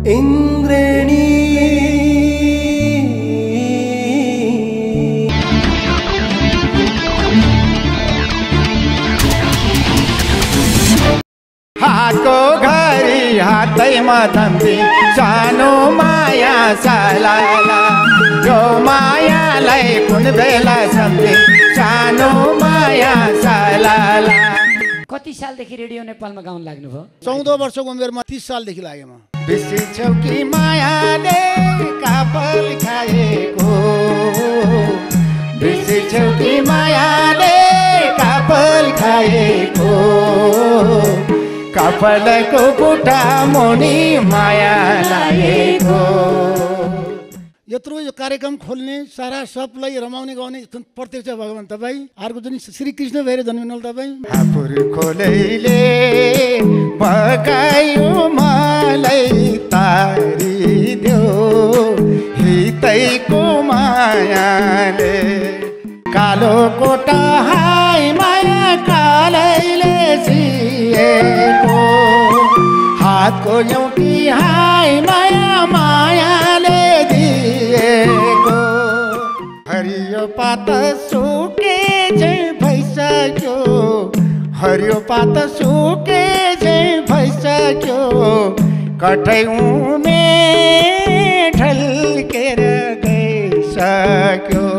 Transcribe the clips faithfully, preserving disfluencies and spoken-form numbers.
इंद्रेणी हातको घरी हातैमा थम्ती सानो माया सालाला यो मायालाई कुन बेला सम्झे सानो माया सालाला। कति सालदेखि रेडियो नेपालमा गाउन लाग्नुभयो? चौध वर्षको उमेरमा तीस सालदेखि लाग्यो म। बिर्सिन्छौ कि मायाले काफल खाएको, बिर्सिन्छौ कि मायाले काफल खाएको, काफलको बुटा मुनि माया लागेको। यत्रो यो कार्यक्रम खोल्ने सारा सबलाई रमाउने गाउने प्रत्यक्ष भगवान तपाईँ, अर्को जुन श्री कृष्ण भएर जन्मिनु तपाईँ। हापुर खोलैले बगायो मलाई तारिदेऊ हितैको मायाले, कालो कोटा हाई माया कालैले सिएको, हातको एउटी हाई माया मायाले दिएको। हरियो पात सुके चाहिँ भइसक्यो, हरियो पात सुके चाहिँ भइसक्यो, कठै उमे ढल्केर गइसक्यो।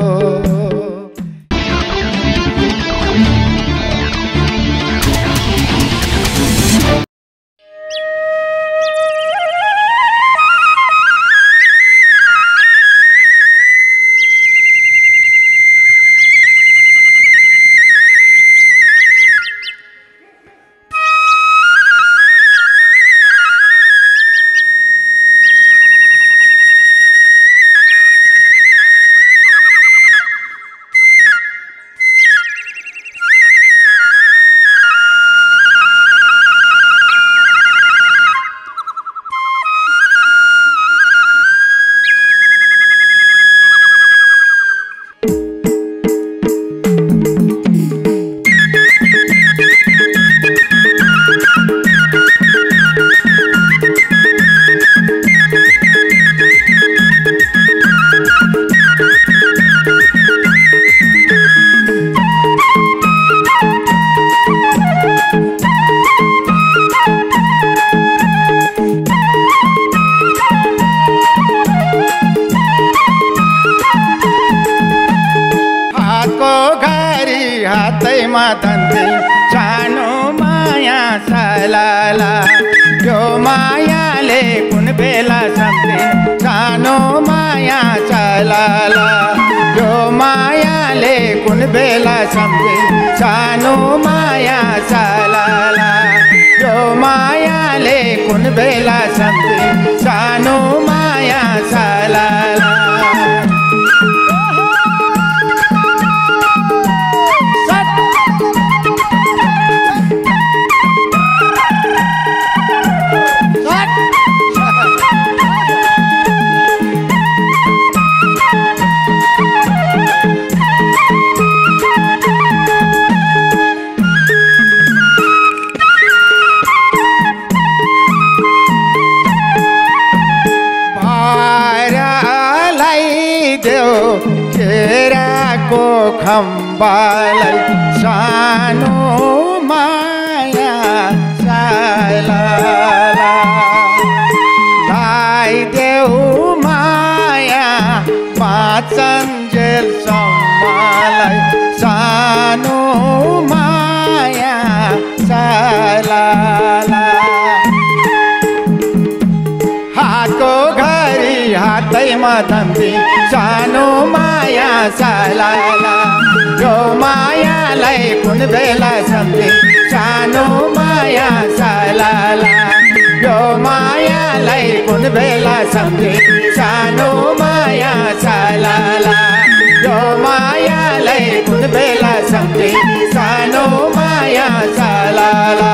हातैमा थम्ती सानो माया सालाला यो मायाले कुन बेला सम्झे सानो माया सालाला यो मायाले कुन बेला सम्झे सानो माया सालाला यो मायाले कुन बेला सम्झे सानो माया सालाला। केराको खम्बालाई सानो माया सालाला लाइदेऊ माया पाँचन्जेलसम्मलाई सानो माया सालाला। हातको घरी हातैमा थम्ती सानो माया सालाला यो मायालाई कुन बेला सम्झे सानो माया सालाला यो मायालाई कुन बेला सम्झे सानो माया सालाला यो मायालाई कुन बेला सम्झे सानो माया सालाला।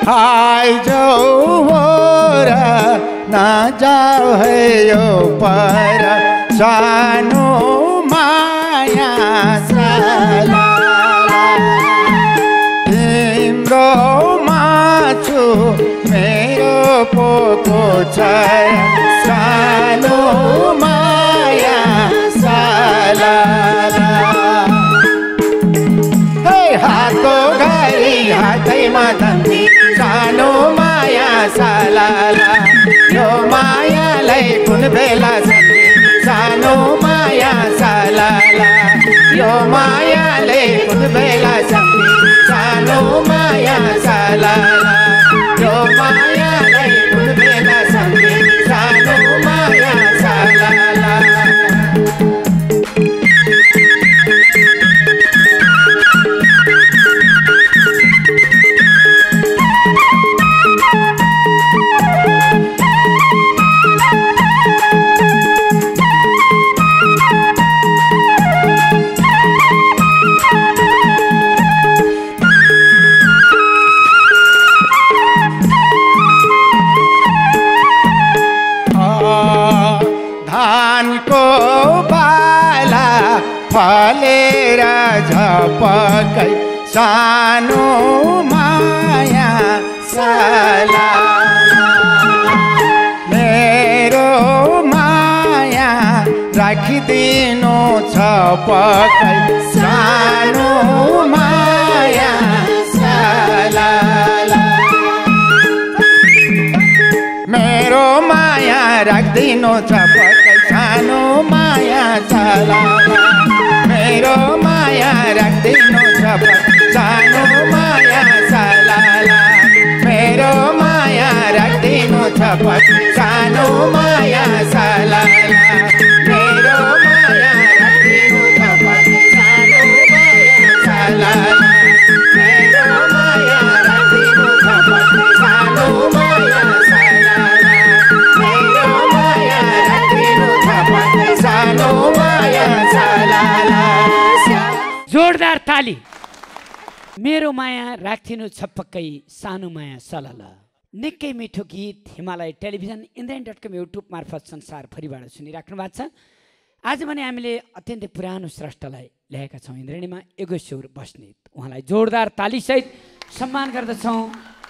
आइजाऊ हो र नजाऊ है यो पर सानो माया साला तिम्रो माछु मेरो पोको छ सानो माया साला हातको घडी हातैमा धम्ती सानो माया सालाला यो मायालाई कुन बेला सम्झी सानो माया सालाला यो मायाले कुन बेला सम्झी सानो माया सालाला यो मायालाई कुन बेला सम्झी सानो माया सालाला फलेर झपकै सानो माया साला मेरो माया राखिदिनु झपकै सानो माया साला मेरो माया राखिदिनु झपकै सानो माया साला मेरो माया राखिदिनु झपकै सानो माया सालाला मेरो माया राखिदिनु झपकै सानो माया सालाला मेरो माया राखिदिनु झपकै सानो माया सालाला मेरो माया राखिदिनु झपकै सानो माया सालाला मेरो माया राखिदिनु झपकै सानो माया सालाला जोरदार ताली मेरो माया राख्थिनु छपक्कै सानो माया सलला निकै मिठो गीत Himalaya television Indreni dot com YouTube मार्फत संसारभरिबाट सुनिराख्नु भएको छ। आज भने हामीले अत्यन्तै पुरानो स्रष्टालाई ल्याएका छौँ इन्द्रेणीमा योगेश्वर बस्नेत उहाँलाई जोरदार तालीसहित सम्मान गर्दछौँ।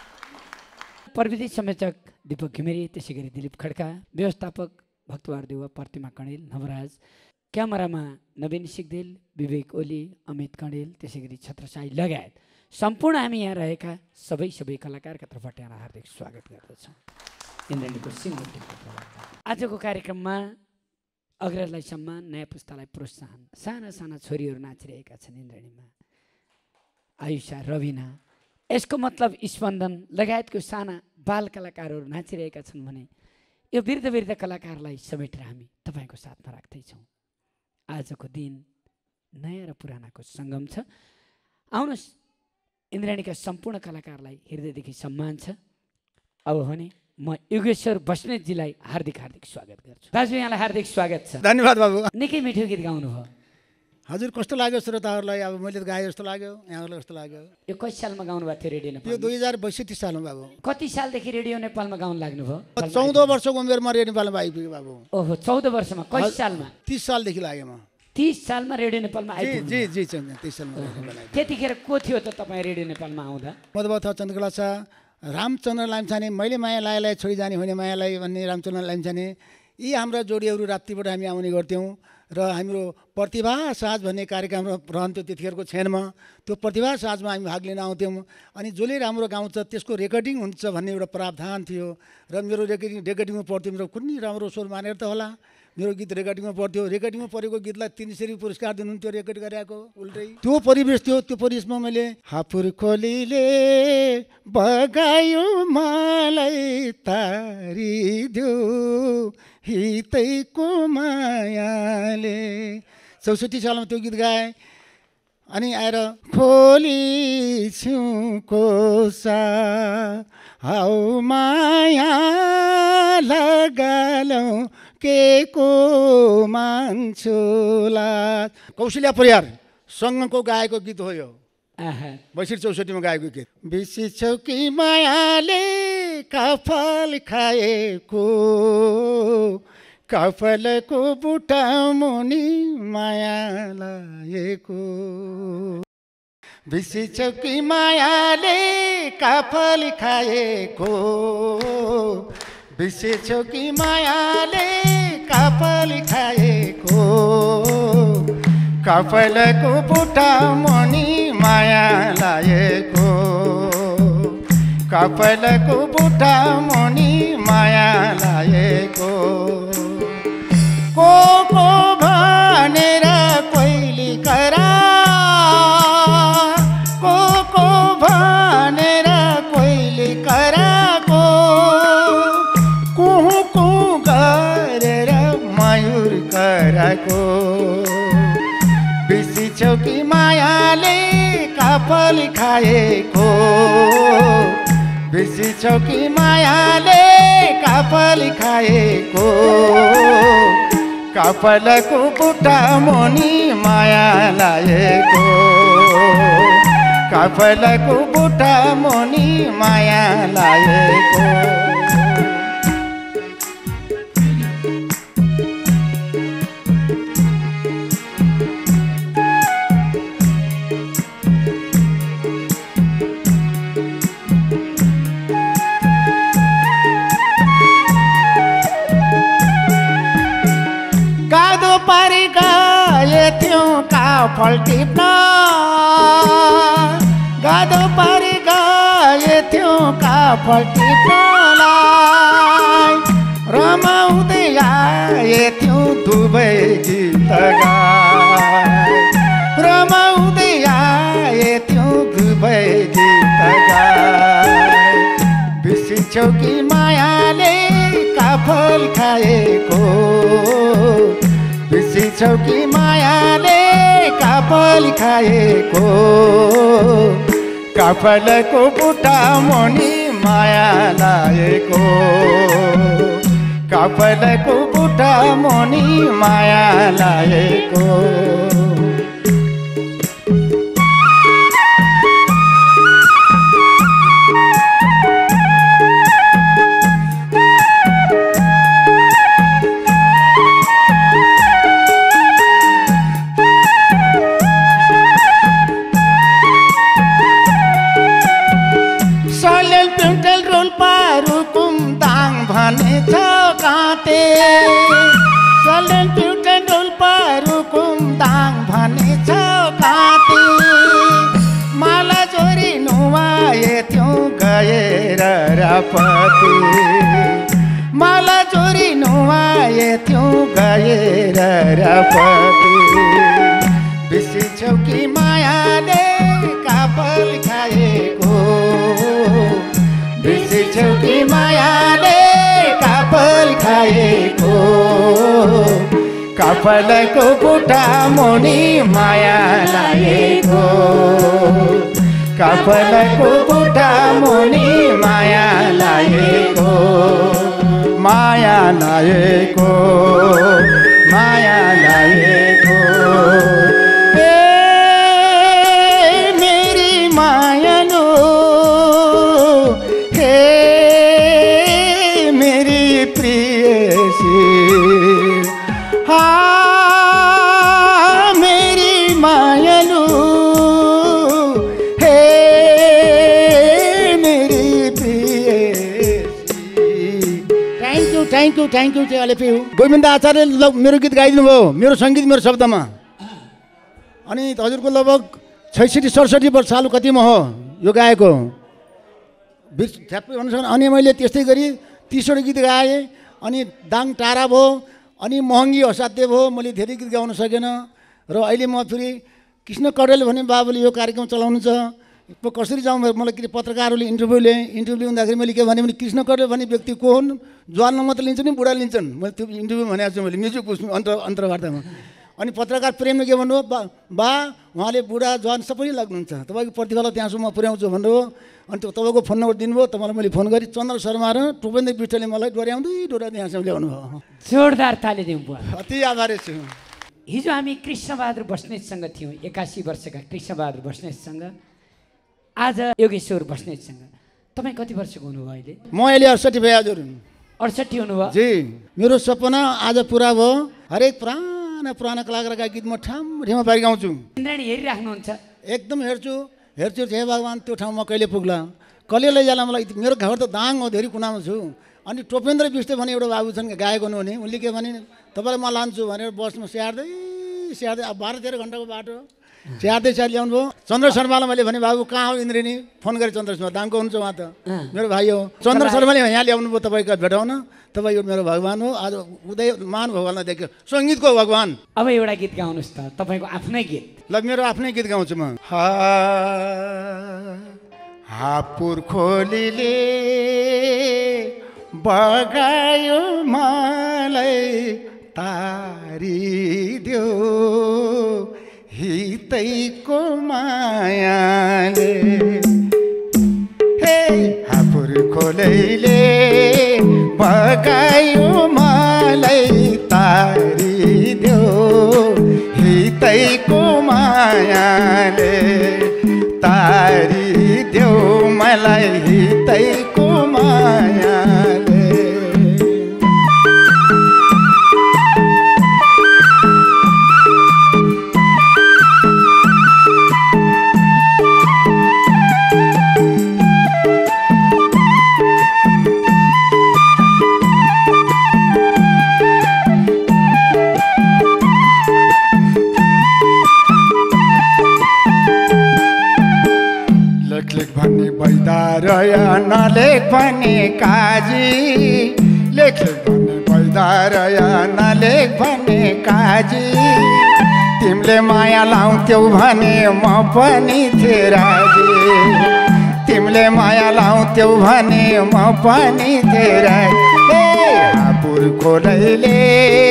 प्रविधि संयोजक दीपक घिमिरे त्यसै गरी दिलीप खड्का व्यवस्थापक भक्तवार देव प्रतिमा कणेल नवराज क्यामेरामा नवीन सिगदेल विवेक ओली अमित कणेल त्यसै गरी छत्रसाई लगायत सम्पूर्ण हामी यहाँ रहेका सबै सबै कलाकारका तर्फबाट यहाँ हार्दिक स्वागत गर्दछौँ इन्द्रेणीको सिङ्गो। आजको कार्यक्रममा अग्रजलाई सम्मान नयाँ पुस्तालाई प्रोत्साहन साना साना छोरीहरू नाचिरहेका छन् इन्द्रेणीमा आयुषा रविना यसको मतलब स्पन्दन लगायतको साना बाल कलाकारहरू नाचिरहेका छन् भने यो वृद्ध वृद्ध कलाकारलाई समेटेर हामी तपाईँको साथमा राख्दैछौँ। आजको दिन नयाँ र पुरानाको सङ्गम छ। आउनुहोस् इन्द्रेणीका सम्पूर्ण कलाकारलाई हृदयदेखि सम्मान छ। अब भने म योगेश्वर बस्नेतजीलाई हार्दिक हार्दिक स्वागत गर्छु। दाजु यहाँलाई हार्दिक स्वागत छ। धन्यवाद बाबु। निकै मिठो गीत गाउनुभयो। हजुर कस्तो लाग्यो श्रोताहरूलाई? अब मैले त गाएँ जस्तो लाग्यो, यहाँहरूलाई कस्तो लाग्यो? यो कति सालमा गाउनुभएको थियो रेडियो नेपाल? यो दुई हजार बैसठी सालमा बाबु। कति सालदेखि रेडियो नेपालमा गाउन लाग्नुभयो? चौध वर्षको उमेरमा रेडियो नेपालमा आइपुगेँ बाबु। ओहो चौध वर्षमा कति सालमा? तिस सालदेखि लागेँ म। तिस सालमा रेडियो नेपालमा जी आइपुग्नु? जी जी तिस सालमा। त्यतिखेर को थियो त तपाईँ रेडियो नेपालमा आउँदा? मधुबा चन्द्रकला छ, रामचन्द्र लामिछाने, मैले माया लायलाई छोडी जाने होइन मायालाई भन्ने रामचन्द्र लामिछाने, यी हाम्रा जोडीहरू राप्तीबाट हामी आउने गर्थ्यौँ र हाम्रो प्रतिभा साँझ भन्ने कार्यक्रम रहन्थ्यो त्यतिखेरको क्षणमा। त्यो प्रतिभा साँझमा हामी भाग लिन आउँथ्यौँ अनि जसले राम्रो गाउँछ त्यसको रेकर्डिङ हुन्छ भन्ने एउटा प्रावधान थियो र मेरो रेकर्डिङ रेकर्डिङमा पर्थ्यो। मेरो कुनै राम्रो स्वर मानेर त होला मेरो गीत रेकर्डिङमा पर्थ्यो। रेकर्डिङमा परेको गीतलाई तिन सय रुपियाँ पुरस्कार दिनुहुन्थ्यो रेकर्ड गरेको उल्टै। त्यो परिवेश थियो। त्यो परिवेशमा मैले हापुर खोलीले बगायो मलाई तारिदियो हितैको मायाले, चौसठी सालमा त्यो गीत गाएँ। अनि आएर खोली छुको सा हाउ माया लगालौँ के को मान्छुला, कौशल्या परियार सँगको गाएको गीत हो यो। आहा, बैसठी चौसठीमा गाएको गीत। बिसी चौकी मायाले कपाल खाएको कपालको बुटा मुनि माया लागेको बिसी चौकी मायाले कपाल खाएको बिसी चौकी मायाले कपाल खाएको कपालको बुटा मुनि माया लागेको कपालको बुटा मुनि माया लागेको को को भनेर कोइली करा को को भनेर कोइली कराको कुहु कुहु गरेर मयूर कराको बिसी चौकी मायाले कपाल खाएको बिसी चौकी मायाले कपाल खाएको कपालको बुटा मुनि माया लागेको कपालको बुटा मुनि माया लागेको गादो पारी गए थियौँ काफल टिप्न गादो पारी गए थियौँ काफल टिप्नलाई रमाउँदै आए थियौँ दुवै गीत गाए रमाउँदै आए थियौँ दुवै गीत गाए बिसी चौकी मायाले काफल खाएको बिसी चौकी मायाले कपाल खाएको कपालको बुटा मुनि माया लागेको कपालको बुटा मुनि माया लागेको भनेछ काते सलन प्युटन रोल्पाहरू कुमदाङ भनेछ काते माला चोरी नुहाए थियौँ गएर रापति माला चोरी नुहाए थियौँ गएर रापति बिसी चौकी मायाले कपाल खाएको बिसी चौकी मायाले कपाल खाएको कपालको बुटा मुनि माया लागेको कपालको बुटा मुनि माया लागेको माया लागेको माया लागेको ए मेरी मायालो हे मेरी प्रियसी हाँ मेरी मायालू हे मेरी प्रियसी thank you thank you thank you चाहिँ अलिक गोविन्द आचार्य ल मेरो गीत गाइदिनु भयो मेरो सङ्गीत मेरो शब्दमा अनि हजुरको लगभग छैसठी सडसठी वर्ष साल कतिमा हो यो गाएको बिस ठ्याप्पै भन्नु अनि मैले त्यस्तै गरी तीसवटा गीत गाएँ अनि दाङ टाढा भयो अनि महँगी असाध्य भयो मैले धेरै गीत गाउन सकेन र अहिले म फेरि कृष्ण कडेल भन्ने बाबुले यो कार्यक्रम चलाउनु छ कसरी जाउँ मलाई के पत्रकारहरूले इन्टरभ्यू लिएँ इन्टरभ्यू लिँदाखेरि मैले के भने कृष्ण कडेल भन्ने व्यक्ति को हुन् जवानमा मात्र लिन्छन् नि बुढा लिन्छन् मैले त्यो इन्टरभ्यू भनेको छु मैले म्युजिक अन्तर अन्तर्वार्तामा अनि पत्रकार प्रेमले के भन्नुभयो बा बा उहाँले बुढा जवान सबै लाग्नुहुन्छ तपाईँको प्रतिभालाई त्यहाँसम्म पुर्याउँछु भन्नुभयो अनि तपाईँको फोन नम्बर दिनुभयो तपाईँलाई मैले फोन गरेँ चन्द्र शर्मा र टोपेन्द्र विष्टले मलाई डोर्याउँदै डोरा त्यहाँसम्म ल्याउनु भयो जोरदार ताली दिउँ बुवा अति आभारी छु हिजो हामी कृष्णबहादुर बस्नेतसँग थियौँ एकासी वर्षका कृष्णबहादुर बस्नेतसँग आज योगेश्वर बस्नेतसँग तपाईँ कति वर्षको हुनुभयो अहिले? म अहिले अडसठी भयो हजुर। अडसठी हुनुभयो? जी, मेरो सपना आज पुरा भयो। हरेक पुराना पुराना कलाकारका गीत म ठाउँ ठाउँमा पारि गाउँछु। इन्द्राणी हेरिराख्नुहुन्छ? एकदम हेर्छु हेर्छु हे भगवान् त्यो ठाउँमा कहिले पुग्ला, कहिले लैजाला मलाई। मेरो घर त दाङ हो, धेरै कुनामा छु। अनि टोपेन्द्र विष्ट भने एउटा बाबु छन् गायक हुनुहुने, उनले के भने तपाईँलाई म लान्छु भनेर बसमा स्याहार्दै स्याहार्दै अब बाह्र तेह्र घन्टाको बाटो स्याहार्दै स्याहार ल्याउनु भयो। चन्द्र शर्मालाई मैले भने बाबु कहाँ हो इन्द्रेणी, फोन गरेँ चन्द्र शर्मा दाङको हुनुहुन्छ उहाँ त मेरो भाइ हो। चन्द्र शर्माले यहाँ ल्याउनु भयो तपाईँको भेटाउन, तपाईँ यो मेरो भगवान् हो। आज उदयमान भगवान्लाई देख्यो, सङ्गीतको भगवान्। अब एउटा गीत गाउनुहोस् त, तपाईँको आफ्नै गीत। ल मेरो आफ्नै गीत गाउँछु म। हापुर खोलीले बगायो मलाई तारिदेऊ हितैको मायाले, हे हापुर खोलीले बगायो मलाई तारिदेऊ हितैको मायाले, तारिदेऊ मलाई हितैको मायाले। बैदारया नलेख भने काजी, लेख भने बैदारया नलेख भने काजी, तिमीले माया लाउँथ्यौ भने म पनि थिएँ राजी, तिमीले माया लाउँथ्यौ भने म पनि थिएँ राजी। हापुर खोलैले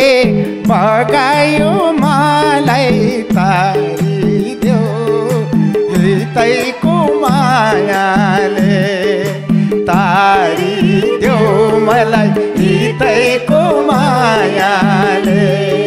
बगायो मलाई तारिदेऊ हितैको मायाले, तारिदेऊ मलाई हितैको मायाले।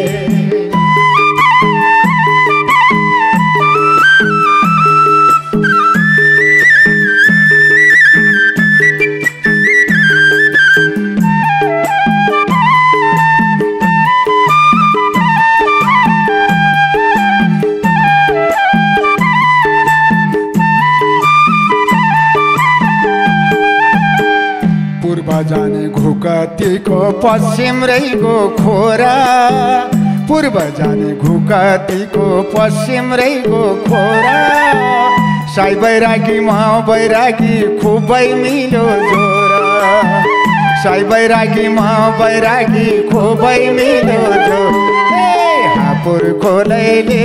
जाने घुकतीको पश्चिम रैको खोरा, पूर्व जाने घुकतीको पश्चिम रैको खोरा, साई बैरागी म बैरागी खुबै मिलो जोरा, साई बैरागी म बैरागी खुबै मिलो जोरा। हापुर खोलैले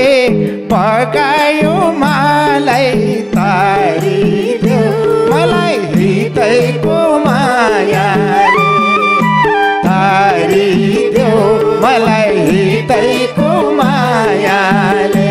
बगायो मलाई तारिदेऊ मलाई हितैको मायाले, तारिदेऊ मलाई हितैको मायाले।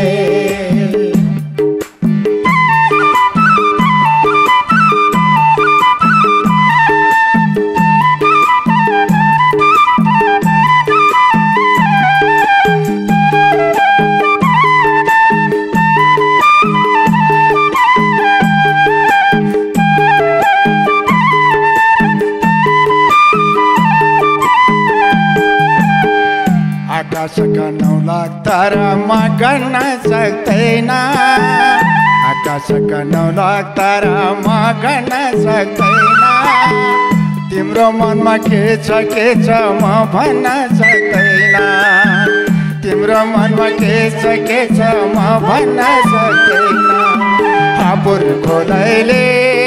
आकाशका नौ लाख तारामा गन्न सक्दैन, आकाशका नौ लाख तारामा गन्न सक्दैन, तिम्रो मनमा के छ के छ म भन्न सक्दैन, तिम्रो मनमा के छ के छ म भन्न सक्दैन। हापुर खोलैले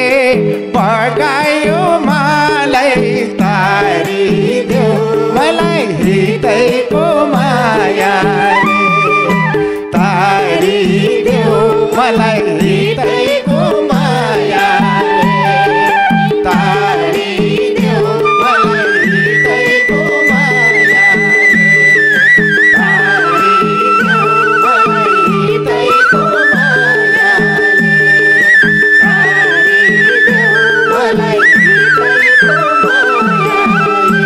बगायो मलाई तारिदेऊ मलाई हितैको मायाले, तारिदेऊ मलाई हितैको मायाले, तारिदेऊ मलाई हितैको मायाले, तारिदेऊ मलाई हितैको मायाले, तारिदेऊ मलाई हितैको मायाले।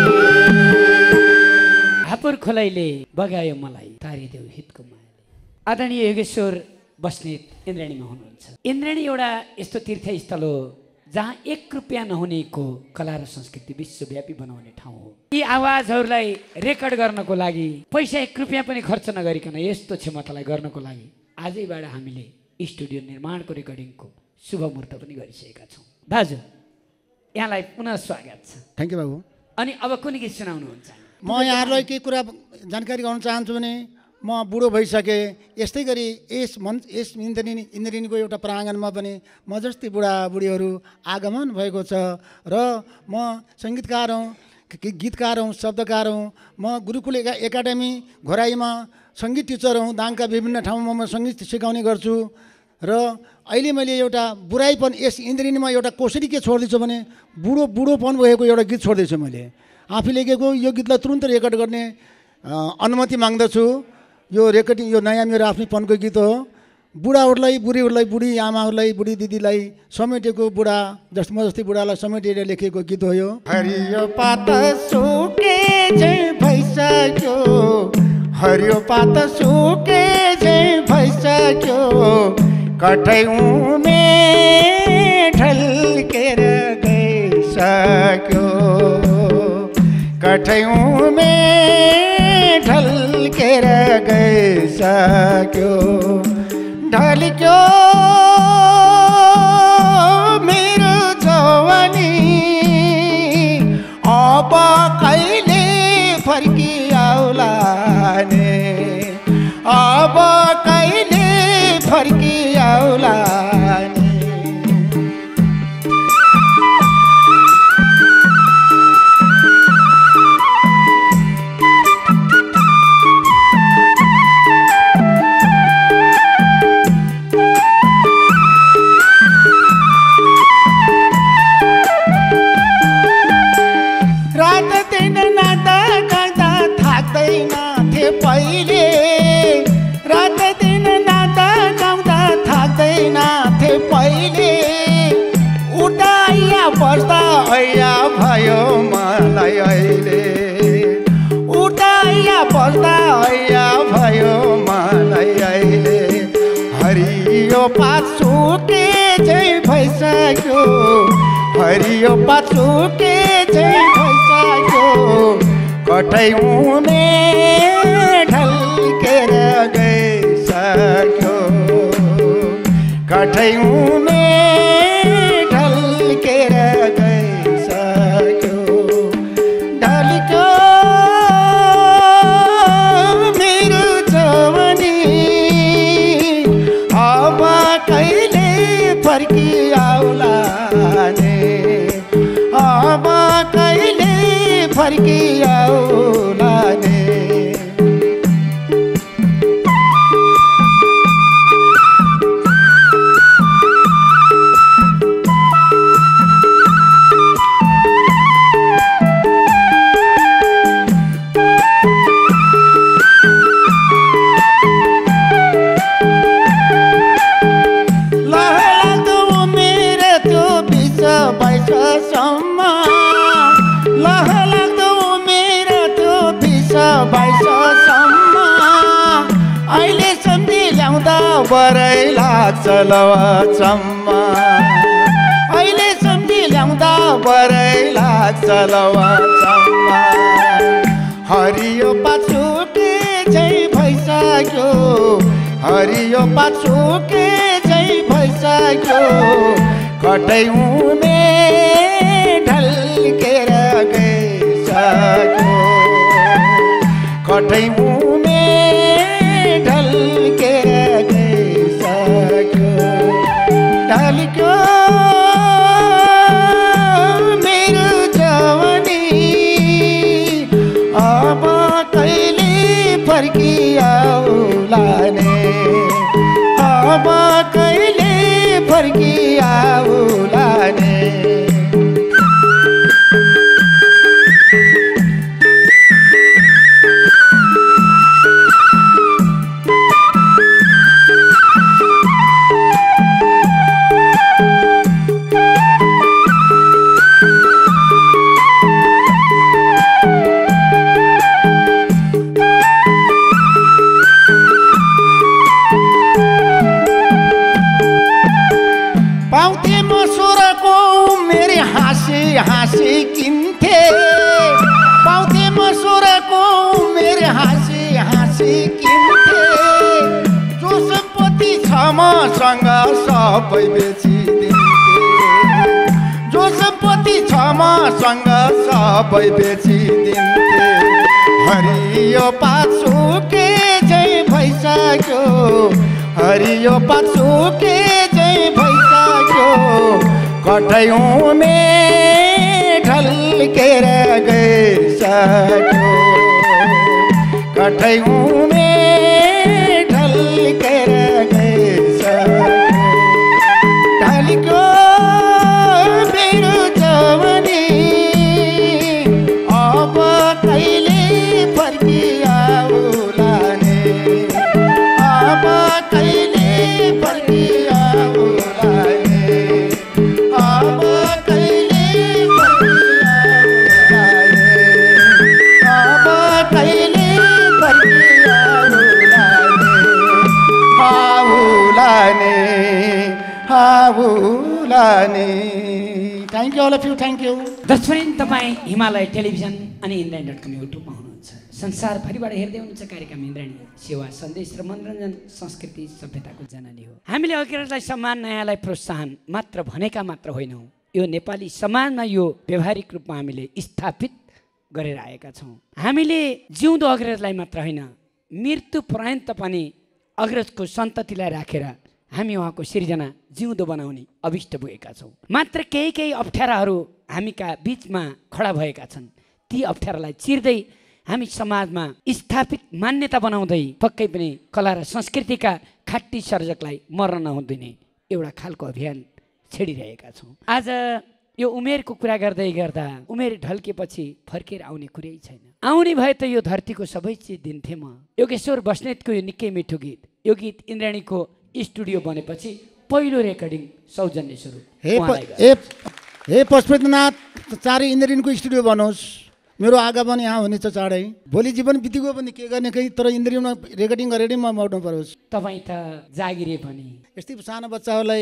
हापुर खोलैले बगायो मलाई तारिदेऊ हितको मायाले। आदरणीय योगेश्वर बस्नेत इन्द्रेणीमा हुनुहुन्छ। इन्द्रेणी एउटा यस्तो तीर्थस्थल हो जहाँ एक रुपियाँ नहुनेको कला र संस्कृति विश्वव्यापी बनाउने ठाउँ हो। यी आवाजहरूलाई रेकर्ड गर्नको लागि पैसा एक रुपियाँ पनि खर्च नगरिकन यस्तो क्षमतालाई गर्नको लागि आजैबाट हामीले स्टुडियो निर्माणको रेकर्डिङको शुभ मुहूर्त पनि गरिसकेका छौँ। दाजु यहाँलाई पुनः स्वागत छ। थ्याङ्क यू बाबु। अनि अब कुन गीत सुनाउनुहुन्छ? म यहाँहरूलाई के कुरा जानकारी गराउन चाहन्छु भने म बुढो भइसकेँ। यस्तै गरी यस मन यस इन्द्रिणी इन्द्रिणीको एउटा प्राङ्गणमा पनि म जस्तै बुढाबुढीहरू आगमन भएको छ र म सङ्गीतकार हुँ, गीतकार हुँ, शब्दकार हुँ। म गुरुकुल एकाडेमी घोराईमा सङ्गीत टिचर हुँ। दाङका विभिन्न ठाउँमा म सङ्गीत सिकाउने गर्छु र अहिले मैले एउटा बुढाइपन यस इन्द्रिणीमा एउटा कसरी के छोड्दैछु भने बुढो बुढोपन भएको एउटा गीत छोड्दैछु मैले। आफै लेखेको यो गीतलाई तुरुन्त रेकर्ड गर्ने अनुमति माग्दछु। यो रेकर्डिङ यो नयाँ मेरो आफ्नैपनको गीत हो। बुढाहरूलाई बुढीहरूलाई बुढी आमाहरूलाई बुढी दिदीलाई समेटेको बुढा जस्तो म जस्तै बुढालाई समेटेर लेखेको गीत हो यो। हरियो पात सुके चाहिँ भइसक्यो, हरियो पात सुके चाहिँ भइसक्यो, कठै उमे ढल्केर गइसक्यो, कठै उमे ढल्केर गइसक्यो, ढल्क्यो मेरो जवानी अब कहिले फर्की आउला ने, अब कहिले फर्की आउला ने। पहिले रात दिन नाता गाउँदा थाक्दैन थिए पहिले, उठाइया बस्दा ऐया भयो मलाई अहिले, उठाइया बस्दा ऐया भयो मलाई अहिले, हरियो पात सुके चाहिँ भइसक्यो, हरियो पात सुके चाहिँ भइसक्यो, कठै उमे ढल्केर गइसक्यो, कठै उमे ढल्केर गइसक्यो, ढल्क्यो मेरो जवानी अब कहिले फर्की आउला ने, अब कहिले फर्की आउला ने। अहिले सम्झी ल्याउँदा बरै लाग्छ लवचम्मा, अहिले सम्झी ल्याउँदा बरै लाग्छ लवचम्मा, हरियो पात सुके चाहिँ भइसक्यो, हरियो पात सुके चाहिँ भइसक्यो, कठै उमे ढल्केर गइसक्यो, कठै उमे ढल्केर गइसक्यो, ढल्क्यो मेरो जवानी अब कहिले फर्की आउला ने, अब कहिले फर्की आउला ने। हाँसी किन्थे पाउँथे म सोह्रको उमेर हाँसी हाँसी किन्थे जो सम्पत्ति छ मसँग सबै बेचिदिन्थे जो सम्पत्ति छ मसँग सबै बेचिदिन्थे हरियो पात सुके जै भइसक्यो हरियो पात सुके जै भइसक्यो कठैँ में ढल्केर गइसक्यो कठैँ में ढल्केर गइसक्यो ढल्क्यो मेरो जवानी अब कहिले फर्किआउला नि अब कहिले फर्किआउला नि अब कहिले फर्किआउला नि अब कहिले फर्किआउला नि आउला नि thank you all of you thank you. दर्शक तपाईँ हिमालय टेलिभिजन अनि इन्द्रायणी डट कम युट्युबमा हुनुहुन्छ। संसारभरिबाट हेर्दै हुनुहुन्छ कार्यक्रम इन्द्रायणी सेवा सन्देश र मनोरञ्जन संस्कृति सभ्यताको जननी हो। हामीले अग्रजलाई सम्मान नयाँलाई प्रोत्साहन मात्र भनेका मात्र होइनौँ, यो नेपाली समाजमा यो व्यावहारिक रूपमा हामीले स्थापित गरेर आएका छौँ। हामीले जिउँदो अग्रजलाई मात्र होइन मृत्यु पर्यन्त पनि अग्रजको सन्ततिलाई राखेर हामी उहाँको सिर्जना जिउँदो बनाउने अभिष्ट पुगेका छौँ। मात्र केही केही अप्ठ्याराहरू हामीका बिचमा खडा भएका छन्, ती अप्ठ्यारालाई चिर्दै हामी समाजमा स्थापित मान्यता बनाउँदै पक्कै पनि कला र संस्कृतिका खाटी सर्जकलाई मर्न नहुँदिने एउटा खालको अभियान छेडिरहेका छौँ। आज यो उमेरको कुरा गर्दै गर्दा उमेर ढल्केपछि फर्केर आउने कुरै छैन। आउने भए त यो धरतीको सबै चिज दिन्थे म। योगेश्वर बस्नेतको यो निकै मिठो गीत, यो गीत इन्द्रायणीको स्टुडियो बनेपछि पहिलो रेकर्डिङ सौजन्य स्वरूप हे हे हे पशुपतिनाथ चाँडै इन्द्रायणीको स्टुडियो बनोस्, मेरो आगमन यहाँ हुनेछ चाँडै। भोलि जीवन बितिगयो भने के गर्ने कहीँ, तर इन्द्रायणीमा रेकर्डिङ गरेर म मर्नु परोस्। तपाईँ त जागिरे पनि यस्तै सानो बच्चाहरूलाई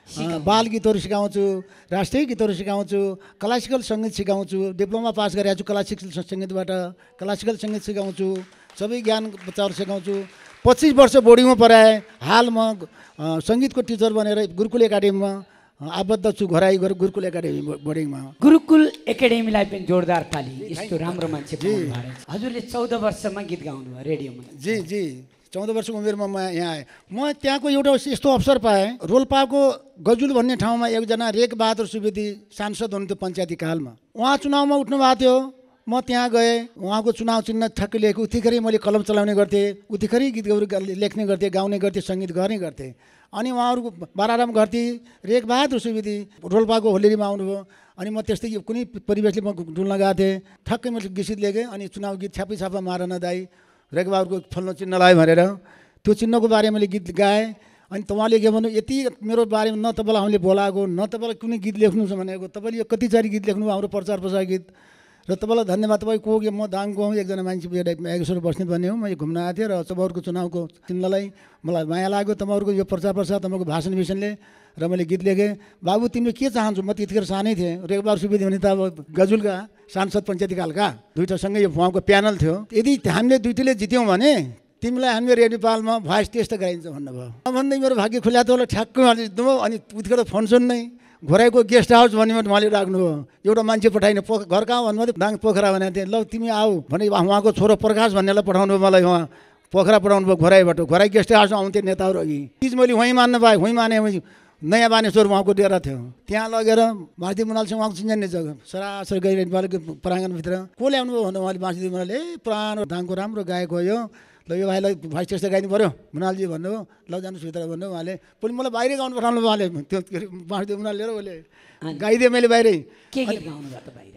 बाल गीतहरू सिकाउँछु, राष्ट्रिय गीतहरू सिकाउँछु, क्लासिकल सङ्गीत सिकाउँछु, डिप्लोमा पास गरेको छु क्लासिकल सङ्गीतबाट, क्लासिकल सङ्गीत सिकाउँछु, सबै ज्ञान बच्चाहरू सिकाउँछु। पच्चिस वर्ष बोर्डिङमा पढाएँ, हाल म सङ्गीतको टिचर बनेर गुरुकुल एकाडेमीमा आबद्ध छु, घराई गुरुकुल एकाडेमी बोर्डिङमा। गुरुकुल एकाडेमीलाई पनि जोरदार ताली, यस्तो राम्रो मान्छे हजुरले चौध वर्षमा गीत गाउनु भयो रेडियोमा। जी जी चौध वर्षको उमेरमा म यहाँ आएँ। म त्यहाँको एउटा यस्तो अवसर पाएँ, रोल्पाको गजुल भन्ने ठाउँमा एकजना रेख बहादुर सुवेदी सांसद हुनुहुन्थ्यो पञ्चायती कालमा, उहाँ चुनावमा उठ्नु भएको थियो। म त्यहाँ गएँ, उहाँको चुनाव चिन्ह ठ्याक्कै लेखेको, उतिखेरै मैले कलम चलाउने गर्थेँ, उतिखेरै गीतहरू लेख्ने गर्थेँ, गाउने गर्थेँ, सङ्गीत गर्ने गर्थेँ। अनि उहाँहरूको बाराराम घरती रेख बहादुर सुवेदी रोल्पाको होलेरीमा आउनुभयो। अनि म त्यस्तै कुनै परिवेशले म डुल्न गएको थिएँ, ठ्याक्कै मैले गीत लेखेँ। अनि चुनाव गीत छ्यापै छापा मार नदाई रेख बहादुरको फल्नु चिन्ह लगायो भनेर त्यो चिन्हको बारेमा मैले गीत गाएँ। अनि तपाईँले के भन्नु, यति मेरो बारेमा न तपाईँलाई हामीले बोलाएको, न तपाईँलाई कुनै गीत लेख्नु छ भनेको, तपाईँले यो कति चारि गीत लेख्नु हाम्रो प्रचार प्रसार गीत, र तपाईँलाई धन्यवाद। तपाईँ को म दाङको हुँ, एकजना मान्छे एगेश्वर बस्ने भन्ने हो, मैले घुम्न आएको थिएँ र तपाईँहरूको चुनावको चिन्हलाई मलाई माया लाग्यो, तपाईँहरूको यो प्रचार प्रसार तपाईँको भाषण विषणले, र मैले गीत लेखेँ। बाबु तिमीले के चाहन्छु, म त्यतिखेर सानै थिएँ, रेखबहादुर सुवेदी भने त अब गजुलका सांसद पञ्चायती कालका दुईवटासँगै यो उहाँको प्यानल थियो, यदि हामीले दुइटैले जित्यौँ भने तिमीलाई हामीले रेडियो नेपालमा भोइस टेस्ट गराइन्छ भन्नुभयो। भन्दै मेरो भाग्य खुल्या त होला, ठ्याक्कै उहाँले दिनुभयो। अनि उतिखेर फोन सुन्नै घोराइको गेस्ट हाउस भन्ने उहाँले राख्नुभयो, एउटा मान्छे पठाइने पोख घर कहाँ भन्नुभयो, दाङ पोखरा भनेको थिएँ। ल तिमी आऊ भने उहाँको छोरो प्रकाश भन्नेलाई पठाउनु भयो, मलाई उहाँ पोखरा पठाउनु भयो घोराइबाट। घोराइ गेस्ट हाउसमा आउँथे नेताहरू अघि, चिज मैले वहीँ मान्न पाएँ, वहीँ माने। नयाँ बानेश्वर उहाँको डेरा थियो, त्यहाँ लगेर बाँसदी मुनालसँग उहाँको चिन्जाने जग्गा सरासर गइरहनु नेपालको प्राङ्गणभित्र को ल्याउनु भयो भन्दा उहाँले बाँसदी मुनाल ए पुरानो दाङको राम्रो गायक हो यो, ल यो भाइलाई भोइस टेस्ट गाइदिनु पऱ्यो मुनालजी भन्नुभयो। ल जानुहोस् भित्र भन्नुभयो उहाँले। पनि मलाई बाहिरै गाउनु पठाउनु भयो उहाँले, त्यो के अरे बाँसदी मुनाल लिएर उसले गाइदिएँ मैले बाहिरै। के गीत गाउनु भयो त बाहिर?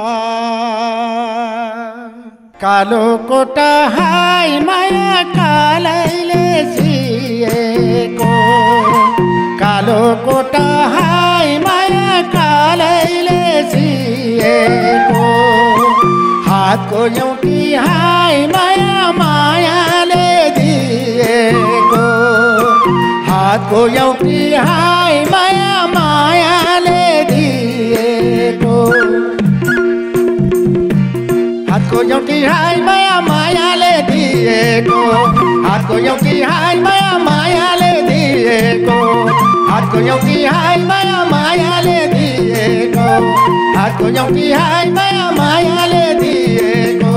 कालो कोटा हाई माया कालैले सिएको, कालो कोटा हाई माया कालैले सिएको, हातको एउटी हाई माया मायाले दिएको, हातको एउटी हाई माया मायाले दिएको, हातको एउटी हाई माया मायाले दिएको हातको एउटी हाई माया मायाले दिएको हातको एउटी हाई माया मायाले दिएको हातको एउटी हाई माया मायाले दिएको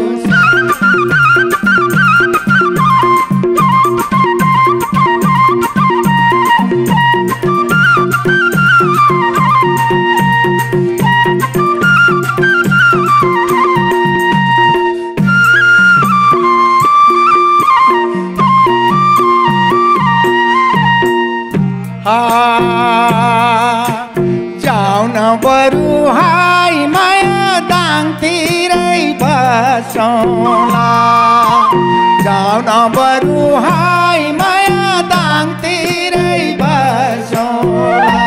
जाऊ न बरु हाई माया दाङतिरै बसौँला जाऊ न बरु हाई माया दाङतिरै बसौँला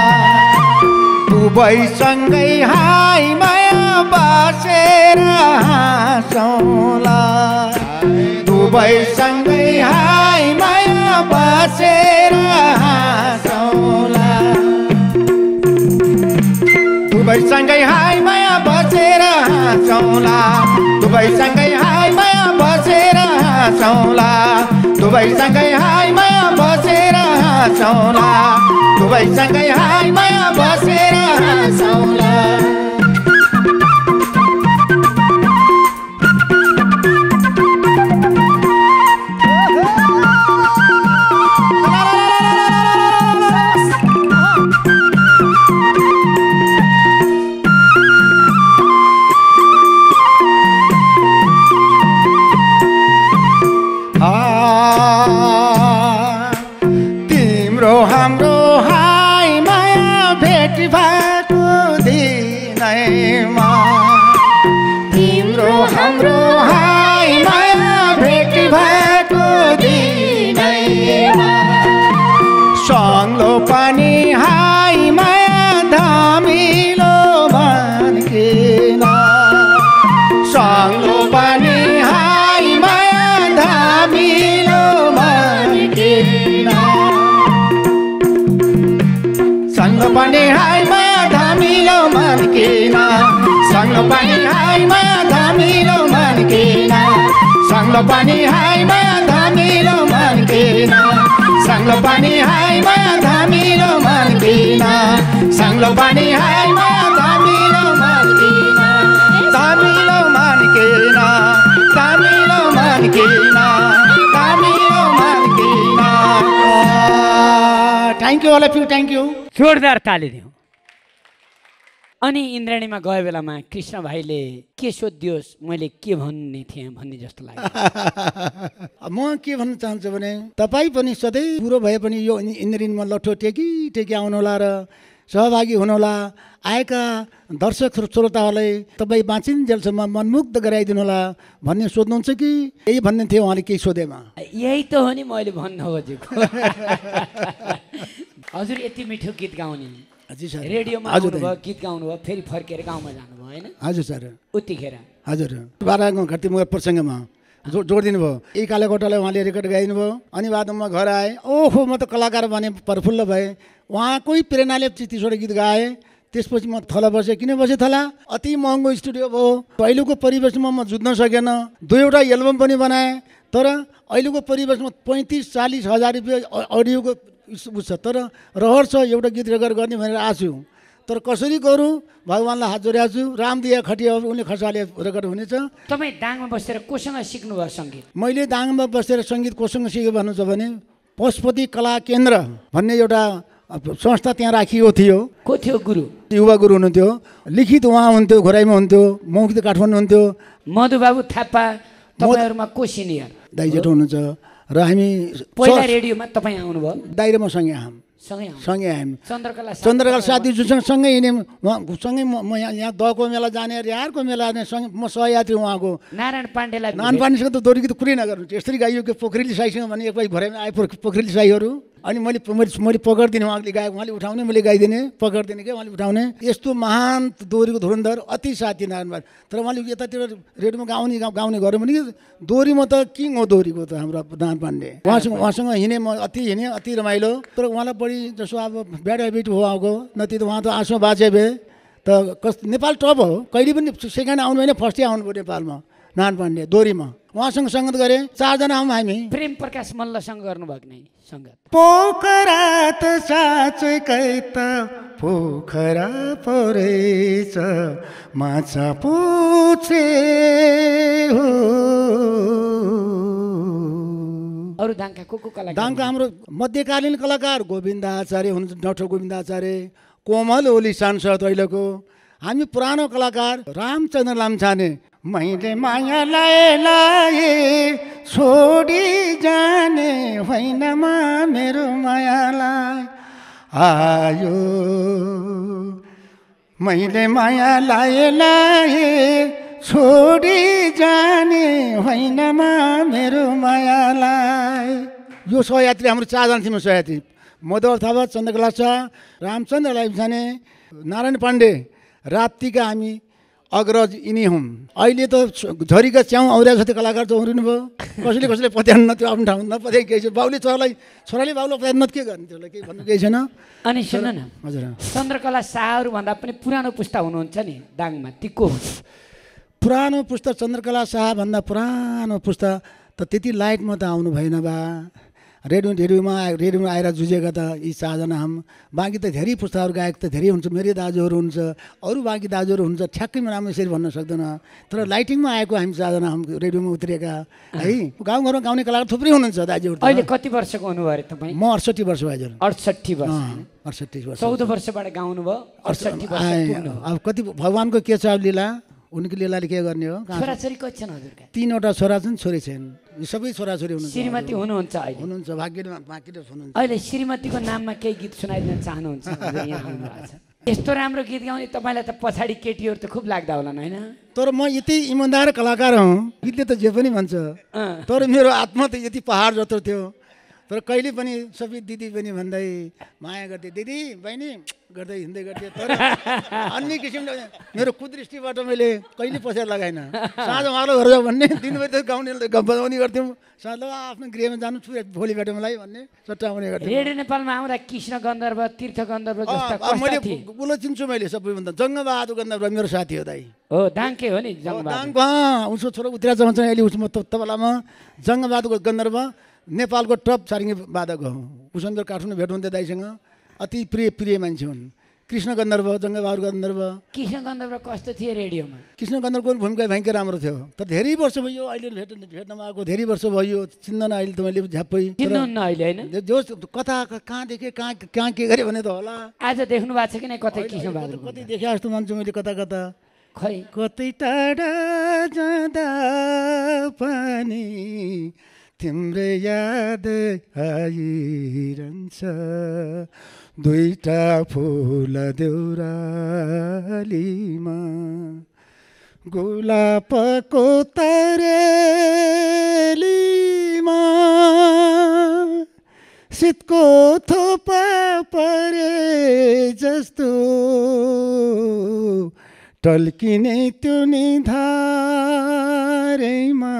दुवैसँगै हाई माया बसेर हाँसौँला दुवैसँगै हाई माया बसेर हाँसौँला दुवैसँगै हाई माया बसेर हाँसौँला दुवैसँगै हाई माया बसेर हाँसौँला दुवैसँगै हाई माया बसेर हाँसौँला दुवैसँगै हाई माया बसेर हाँसौँला तिम्रो हाम्रो हाई माया भेट भएको दिनैमा तिम्रो हाम्रो हाई माया भेट भएको दिनैमा सङ्लो पानी हाई माया धमिलो मनकिन सङ्लो पानी हाई माया धमिलो मनकिन सङ्लो पानी हाई माया धमिलो मनकिन सङ्लो पानी हाई माया धमिलो मनकिन सङ्लो पानी हाई माया धमिलो मनकिन सङ्लो पानी हाई माया धमिलो मनकिन सङ्लो पानी हाई माया धमिलो मनकिन धमिलो मनकिन धमिलो मनकिन धमिलो मनकिन thank you all of you thank you जोरदार ताली दिउँ अनि इन्द्राणीमा गयो बेलामा कृष्ण भाइले के सोधियोस् मैले के भन्ने थिएँ भन्ने जस्तो लाग्यो म के भन्न चाहन्छु भने तपाईँ पनि सधैँ बुढो भए पनि यो इन्द्रेणीमा लट्ठो टेकी टेकी आउनुहोला र सहभागी हुनुहोला आएका दर्शक श्रोताहरूलाई तपाईँ बाँचिन्जेलसम्म मनमुग्ध गराइदिनु होला भन्ने सोध्नुहुन्छ कि यही भन्ने थियो उहाँले केही सोधेमा यही त हो नि मैले भन्न खोजेको हजुर यति मिठो गीत गाउने हजुर सर रेडियोमा आउनुभयो गीत गाउनुभयो फेरि फर्केर गाउँमा जानुभयो होइन हजुर सर उतिखेर हजुर बाह्र घाँटी मगर प्रसङ्गमा जो जोडिदिनु भयो यही कालेकोटालाई उहाँले रेकर्ड गाइदिनु भयो अनि बादमा घर आएँ ओहो म त कलाकार भने प्रफुल्ल भएँ उहाँकै प्रेरणाले चित्तीश्वर गीत गाएँ त्यसपछि म थला बसेँ किन बसेँ थला अति महँगो स्टुडियो भयो अहिलेको परिवेशमा म जुझ्न सकेन दुईवटा एल्बम पनि बनाएँ तर अहिलेको परिवेशमा पैँतिस चालिस हजार रुपियाँ अडियोको उस छ तर रहर छ एउटा गीत रेकर्ड गर्ने भनेर आछु तर कसरी गरौँ भगवान्लाई हात जोडेको छु रामदिया खटिया उनले खसाले रेकर्ड हुनेछ तपाईँ दाङमा बसेर कोसँग सिक्नुभयो सङ्गीत मैले दाङमा बसेर सङ्गीत कोसँग सिकेँ भन्नु छ भने पशुपति कला केन्द्र भन्ने एउटा संस्था त्यहाँ राखिएको थियो को थियो गुरु युवा गुरु हुनुहुन्थ्यो लिखित उहाँ हुन्थ्यो घोराइमा हुन्थ्यो मौखित काठमाडौँ हुन्थ्यो मधुबाबु थापा तपाईँहरूमा को सिनियर दाइ जेठो हुनुहुन्छ र हामी पहिला रेडियोमा तपाईँ आउनुभयो दाइ र म सँगै आयौँ सँगै आउनु सँगै आयौँ चन्द्रकला चन्द्रकला साथीहरूसँग सँगै हिँड्यौँ उहाँ सँगै म यहाँ यहाँ दहको मेला जाने रिहारको मेला जाने सँगै म सहयात्री उहाँको नारायण पाण्डेलाई नारायण पाण्डेसँग त दोरी गीत कुरै नगर्नु यसरी गाइयो कि पोखरेली साईसँग भने एक भरेमा आए पोखरेली साईहरू अनि मैले मैले पकडिदिने उहाँले गाएको उहाँले उठाउने मैले गाइदिने पकडिदिने क्या उहाँले उठाउने यस्तो महान दोहोरीको धुरन्धर अति साथी नारायण तर उहाँले यतातिर रेडियोमा गाउने गाउने गऱ्यो भने दोहोरीमा त किङ हो दोहोरीको त हाम्रो नारायण पाण्डे उहाँसँग उहाँसँग हिँडेँ म अति हिँडेँ अति रमाइलो तर उहाँलाई बढी जसो अब ब्याड हेबिट हो उहाँको नति त उहाँ त आँसुमा बाँचे भए त कस नेपाल टप हो कहिले पनि सेकेन्ड आउनु होइन फर्स्टै आउनु भयो नेपालमा नारायण पाण्डे दोरीमा उहाँसँग सङ्गत गरेँ चारजना हौँ हामी प्रेम प्रकाश मल्लसँग गर्नुभएको नै सङ्गत पोखरा त साँच्चैकै त पोखरा परेछ माछा पुछे हो अरू दाङका को को कलाकार दाङका हाम्रो मध्यकालीन कलाकार गोविन्द आचार्य हुनुहुन्छ डाक्टर गोविन्द आचार्य कोमल ओली सांसद अहिलेको हामी पुरानो कलाकार रामचन्द्र लामछाने मैले मायालाई लाए छोडी जाने होइनमा मेरो मायालाई आयो मैले मायालाई लाए छोडी जाने होइनमा मेरो मायालाई यो सहयात्री हाम्रो चारजना थियौँ सहयात्री मधुवर थापा चन्द्रकला शाह रामचन्द्र लामिछाने नारायण पाण्डे राप्तीका हामी अग्रज यिनी हुँ अहिले त झरीका च्याउ और्या जति कलाकार त उम्रिनु भयो कसैले कसैले पत्याउनु न त्यो आफ्नो ठाउँ नपत्याइ केही छ बाउले छोरालाई छोराले बाउलाई पत्याउनु न के गर्ने त्यसलाई केही भन्नु केही छैन अनि सुन न हजुर चन्द्रकला शाहहरू भन्दा पनि पुरानो पुस्ता हुनुहुन्छ नि दाङमा ती को हुन् पुरानो पुस्ता चन्द्रकला शाहभन्दा पुरानो पुस्ता त त्यति लाइटमा त आउनु भएन बा रेडियो रेडियोमा रेडियोमा आएर जुझेका त यी चारजना हम बाँकी त धेरै पुस्ताहरू गायक त धेरै हुन्छ मेरै दाजुहरू हुन्छ अरू बाँकी दाजुहरू हुन्छ ठ्याक्कैमा राम्रो यसरी भन्न सक्दैन तर लाइटिङमा आएको हामी चारजना हम रेडियोमा उत्रिएका है गाउँघरमा गाउने कलाकार थुप्रै हुनुहुन्छ दाजुहरू अहिले कति वर्षको हुनुभयो अरे तपाईँ म अडसट्ठी वर्ष भयो हजुर अडसट्ठी वर्ष अडसट्ठी वर्ष चौध वर्षबाट गाउनु भयो अडसट्ठी वर्ष पुग्नु अब कति भगवान्को के छ अब लीला उनको लीलाले के गर्ने हो छोराछोरी कति छन् हजुरका तीनवटा छोरा छन् छोरी छैन सबै छोराछोरी हुनुहुन्छ श्रीमती हुनुहुन्छ अहिले हुनुहुन्छ भाग्यले बाँकी हुनुहुन्छ अहिले श्रीमतीको नाममा केही गीत सुनाइदिन चाहनुहुन्छ हजुर यहाँ आउनुभएको छ यस्तो राम्रो गीत गाउने तपाईँलाई त पछाडि केटीहरू त खुब लाग्दा होला होइन तर म यति इमान्दार कलाकार हुँ गीतले त जे पनि भन्छ तर मेरो आत्मा त यति पहाड जत्रो थियो तर कहिले पनि सबै दिदी पनि भन्दै माया गर्थे दिदी बहिनी गर्दै हिँड्दै गर्थेँ तर अन्य किसिमले मेरो कुदृष्टिबाट मैले कहिले पछाडि लगाएन साँझ उहाँलाई घर जाऊ भन्ने दिनभरि त गाउने बजाउने गर्थ्यौँ साँझ ल आफ्नो गृहमा जानु छु भोलि भेटौँ मलाई भन्ने सट्टाउने गर्थेँ रेडियो नेपालमा आउँदा कृष्ण गन्धर्व तीर्थ गन्धर्व जस्ता मैले उसलाई चिन्छु मैले सबैभन्दा जङ्गबहादुर गन्धर्व मेरो साथी हो दाइ हो दाङकै हो नि जङ्गबहादुर उसको छोरो उत्रिया चाहन्छ अहिले उसमा तबलामा जङ्गबहादुर गन्धर्व नेपालको टप सारिङ्गे वादक हो उसँग काठमाडौँ भेट हुन्थ्यो दाइसँग अति प्रिय प्रिय मान्छे हुन् कृष्ण गन्धर्व जङ्गबहादुर गन्धर्व कृष्ण गन्धर्व कस्तो थियो रेडियोमा कृष्ण गन्धर्वको भूमिका भयङ्कर राम्रो थियो तर धेरै वर्ष भयो अहिले भेट भेट्नमा आएको धेरै वर्ष भयो चिन्दैन अहिले त मैले झ्याप्पै चिन्नुहुन्न अहिले होइन जो कता कहाँ देखेँ कहाँ कहाँ के गरेँ भने त होला आज देख्नु भएको छ कि नै कतै कृष्ण बहादुर कतै देखे जस्तो मान्छु मैले कता कता खै कतै टाढा जाँदा पनि तिम्रो याद आइरहन्छ दुईटा फुल देउरालीमा गुलाबको तरेलीमा शीतको थोपा परे जस्तो टल्किने त्यो निधारैमा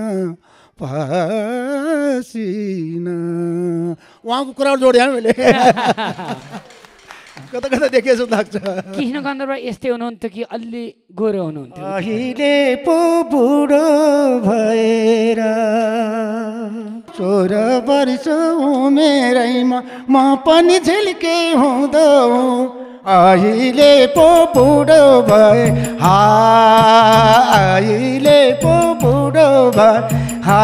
पासिना उहाँको कुराहरू जोडेँ मैले कता कता देखे जस्तो लाग्छ कृष्ण गन्धर्व यस्तै हुनुहुन्थ्यो कि अलि गोरो हुनुहुन्थ्यो अहिले पो बुढो भएर सोह्र वर्ष उमेरैमा म पनि झिल्के हुँदो अहिले पो बुढो भए हा अहिले पो बुढो भए हा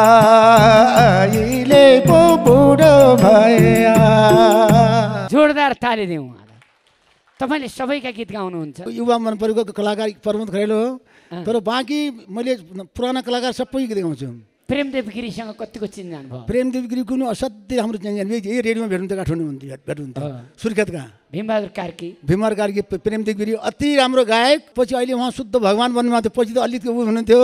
अहिले पो बुढो भए जोरदार ताली दिउँ तपाईँले सबैका गीत गाउनुहुन्छ युवा मन परेको कलाकार प्रमोद खरेल हो तर बाँकी मैले पुराना कलाकार सबै गीत गाउँछु प्रेमदेव गिरीसँग कतिको चिन्जान भयो प्रेमदेव गिरी कुनै असाध्यै हाम्रो चिन्जान यही रेडियोमा भेट्नुहुन्थ्यो काठमाडौँ हुन्थ्यो भेट्नुहुन्थ्यो सुर्खेतका भीमबहादुर कार्की भीमबहादुर कार्की प्रेमदेव गिरी अति राम्रो गायक पछि अहिले उहाँ शुद्ध भगवान् बन्नुभएको थियो पछि त अलिक उ हुनुहुन्थ्यो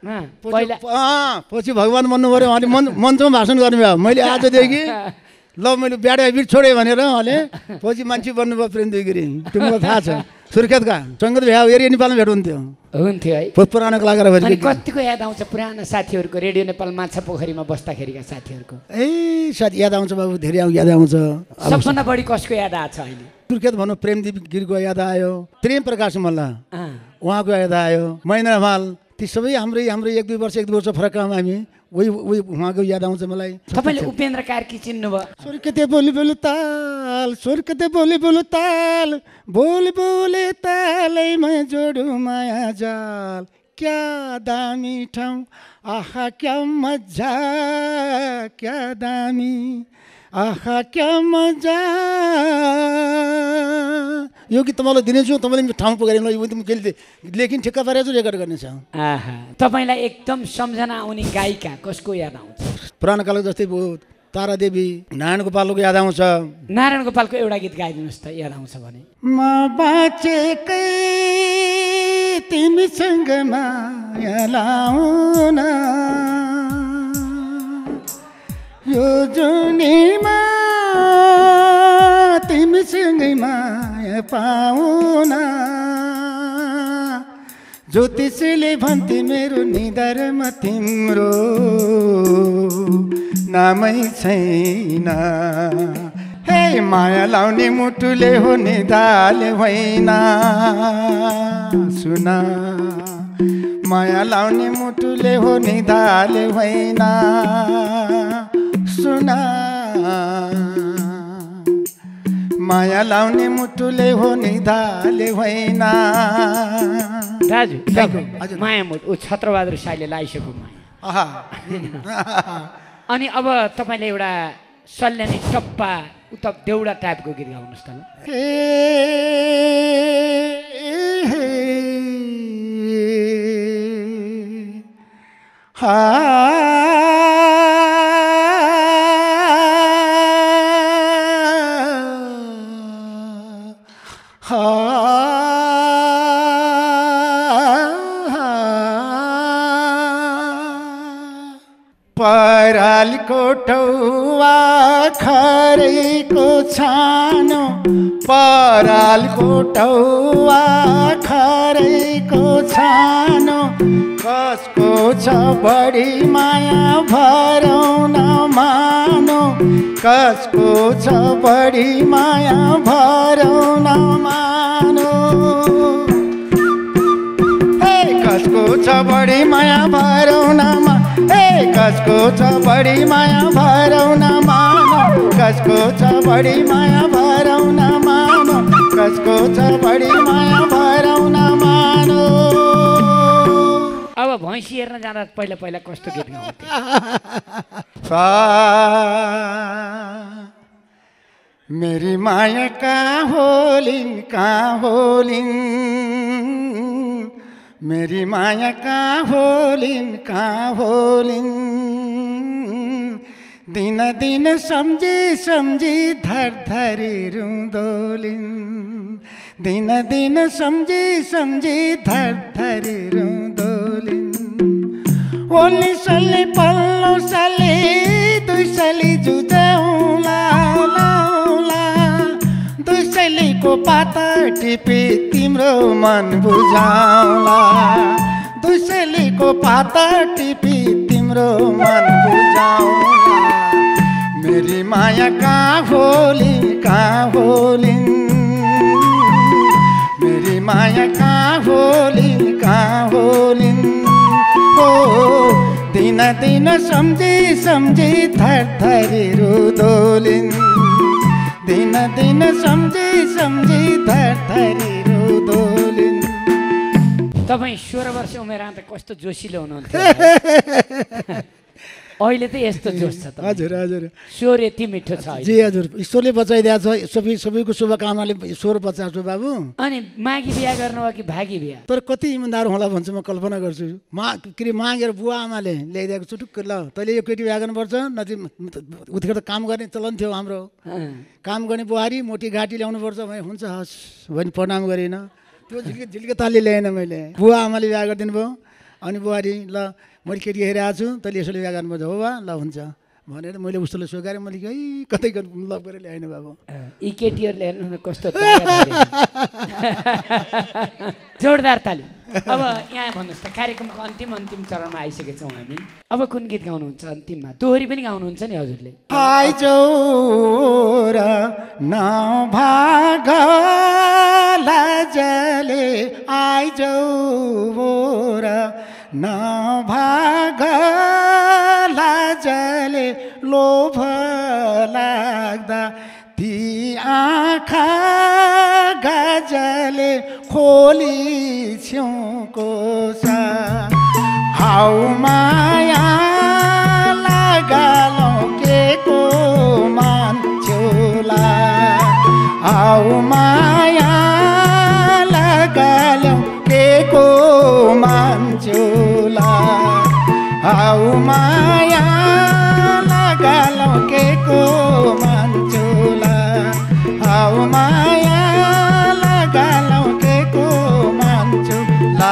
पछि भगवान् बन्नु पऱ्यो उहाँले मन मञ्चमा भाषण गर्नुभयो मैले आजदेखि ल मैले ब्याड हेबिट छोडेँ भनेर उहाँले पछि मान्छे बन्नुभयो प्रेमदेव गिरी त्यो मलाई थाहा छ सुर्खेतका सङ्गत भ्या एरिया नेपालमा भेट्नुहुन्थ्यो हुन्थ्यो है पुरानो कलाकार कतिको याद आउँछ पुरानो साथीहरूको रेडियो नेपाल माछा पोखरीमा बस्दाखेरिका साथीहरूको ए साथी याद आउँछ बाबु धेरै याद आउँछ सबभन्दा बढी कसको याद आएको छ अहिले सुर्खेत भनौँ प्रेमदेव गिरीको याद आयो प्रेम प्रकाश मल्ल उहाँको याद आयो महेन्द्र हमाल ती सबै हाम्रै हाम्रो एक दुई वर्ष एक दुई वर्ष फरकमा हामी वही वही उहाँको याद आउँछ मलाई। तपाईँले उपेन्द्र कार्की चिन्नुभयो? स्वर कते बोली बोलु ताल, स्वर कते बोली बोलु ताल, बोली बोले तालैमा जोडु माया जाल। क्या दामी ठाउँ, आहा क्या मजा, क्या दामी, आहा क्या मजा। यो गीत तपाईँलाई दिनेछु, तपाईँले ठाउँ पुगाएर लेखिन ठिक्का पारेर रेकर्ड गर्नेछ। आहा, तपाईँलाई एकदम सम्झना आउने गायिका कसको याद आउँछ? पुरानो कालको जस्तै भयो तारादेवी, नारायण गोपालको याद आउँछ। नारायण गोपालको एउटा गीत गाइदिनुहोस् त, याद आउँछ भने। म बाँचेकै तिमीसँग माया लाउन, यो जुनीमा तिमीसँगै माया पाउन। ज्योतिषीले भन्थे मेरो निधारमा तिम्रो नामै छैन। हे माया लाउने मुटुले हो निधाले होइन। सुन माया लाउने मुटुले हो निधाले होइन। सुन माया लाउने मुटुले हो निधाले होइन। दाजु हजुर माया मुटु ऊ छत्रबहादुर साईले लाइसक्यो माया। अनि अब तपाईँले एउटा सल्यानी टप्पा उता देउडा टाइपको गीत गाउनुहोस् त ल। परालको टौवा खरेको छानो, परालको टौवा खरेको छानो। कसको छ बढी माया भरौँ न मानो, कसको छ बढी माया भरौँ न मानो। हे कसको छ बढी माया भरौँ न मानो, हे कसको छ बढी माया भरौँ न मानो, कसको छ बढी माया भरौँ न मानो, कसको छ बढी माया भरौँ न मानो। अब भैँसी हेर्न जाँदा पहिला पहिला कस्तो गीत गाउँथे? मेरी माया कहाँ होलिन् कहाँ होलिन्, मेरी माया कहाँ होलिन् कहाँ होलिन्। दिन दिन सम्झी सम्झी धर धरी रुँदोलिन्, दिन दिन सम्झी सम्झी धर धरी रुँदोलिन्। ओली सली पल्लो सली दुई सली जुझौँला लाउला, दुई सलीको पाता टिपी तिम्रो मन बुझाउला, दुई सलीको पाता टिपी तिम्रो मन बुझाउला। मेरी माया कहाँ होलिन् कहाँ होलिन्, मेरी माया कहाँ होलिन् कहाँ होलिन्। हो दिन दिन सम्झी सम्झी थर थरी रुदोलिन्, दिन दिन सम्झी सम्झी थर थरी रुदोलिन्। तपाईँ सोह्र वर्ष उमेर आउँदा कस्तो जोसिलो हुनुहुन्थ्यो, अहिले त यस्तो जोस छ। हजुर हजुर स्वर यति मिठो छ जी हजुर, ईश्वरले बचाइदिएको छ। सबै सबैको शुभकामनाले ईश्वर बचाएको छु बाबु। अनि माघी बिहा गर्नुभयो कि भागी बिहा? तर कति इमान्दार होला भन्छ म कल्पना गर्छु। मा के अरे मागेर बुवा आमाले ल्याइदिएको चुटुक्क ल तैँले यो केटी बिहा गर्नुपर्छ, नति उतिखेर त काम गर्ने चलन थियो हाम्रो। काम गर्ने बुहारी मोटी घाँटी ल्याउनुपर्छ भने हुन्छ हस् भने प्रणाम गरेन, त्यो झिल्के झिल्के ताली ल्याएन मैले। बुवा आमाले बिहा गरिदिनु भयो। अनि बुहारी ल मैले केटी हेरिरहेको छु, तैँले यसोले बिहा गर्नुपर्छ हो बा ल हुन्छ भनेर मैले उसले स्वीकारेँ। मैले है कतै लभ गरेर ल्याएन बाबु। यी केटीहरूले हेर्नु कस्तो जोरदार ताली। अब यहाँ भन्नुहोस् त, कार्यक्रमको अन्तिम अन्तिम चरणमा आइसकेका छौँ हामी। अब कुन गीत गाउनुहुन्छ अन्तिममा? दोहोरी पनि गाउनुहुन्छ नि हजुरले? आइजौ र नभाग लाजले, आइजौ र नभाग लाजले लोभ लाग्दा ती आँखा गाजले खोली छेउको छ हाउ माया लगालौँ के को मान्छेला हाउ माया लगालौँ के को मान्छेला हाउ माया लगालौँ के को मान्छेला हाउ माया लगालौँ के को मान्छेला।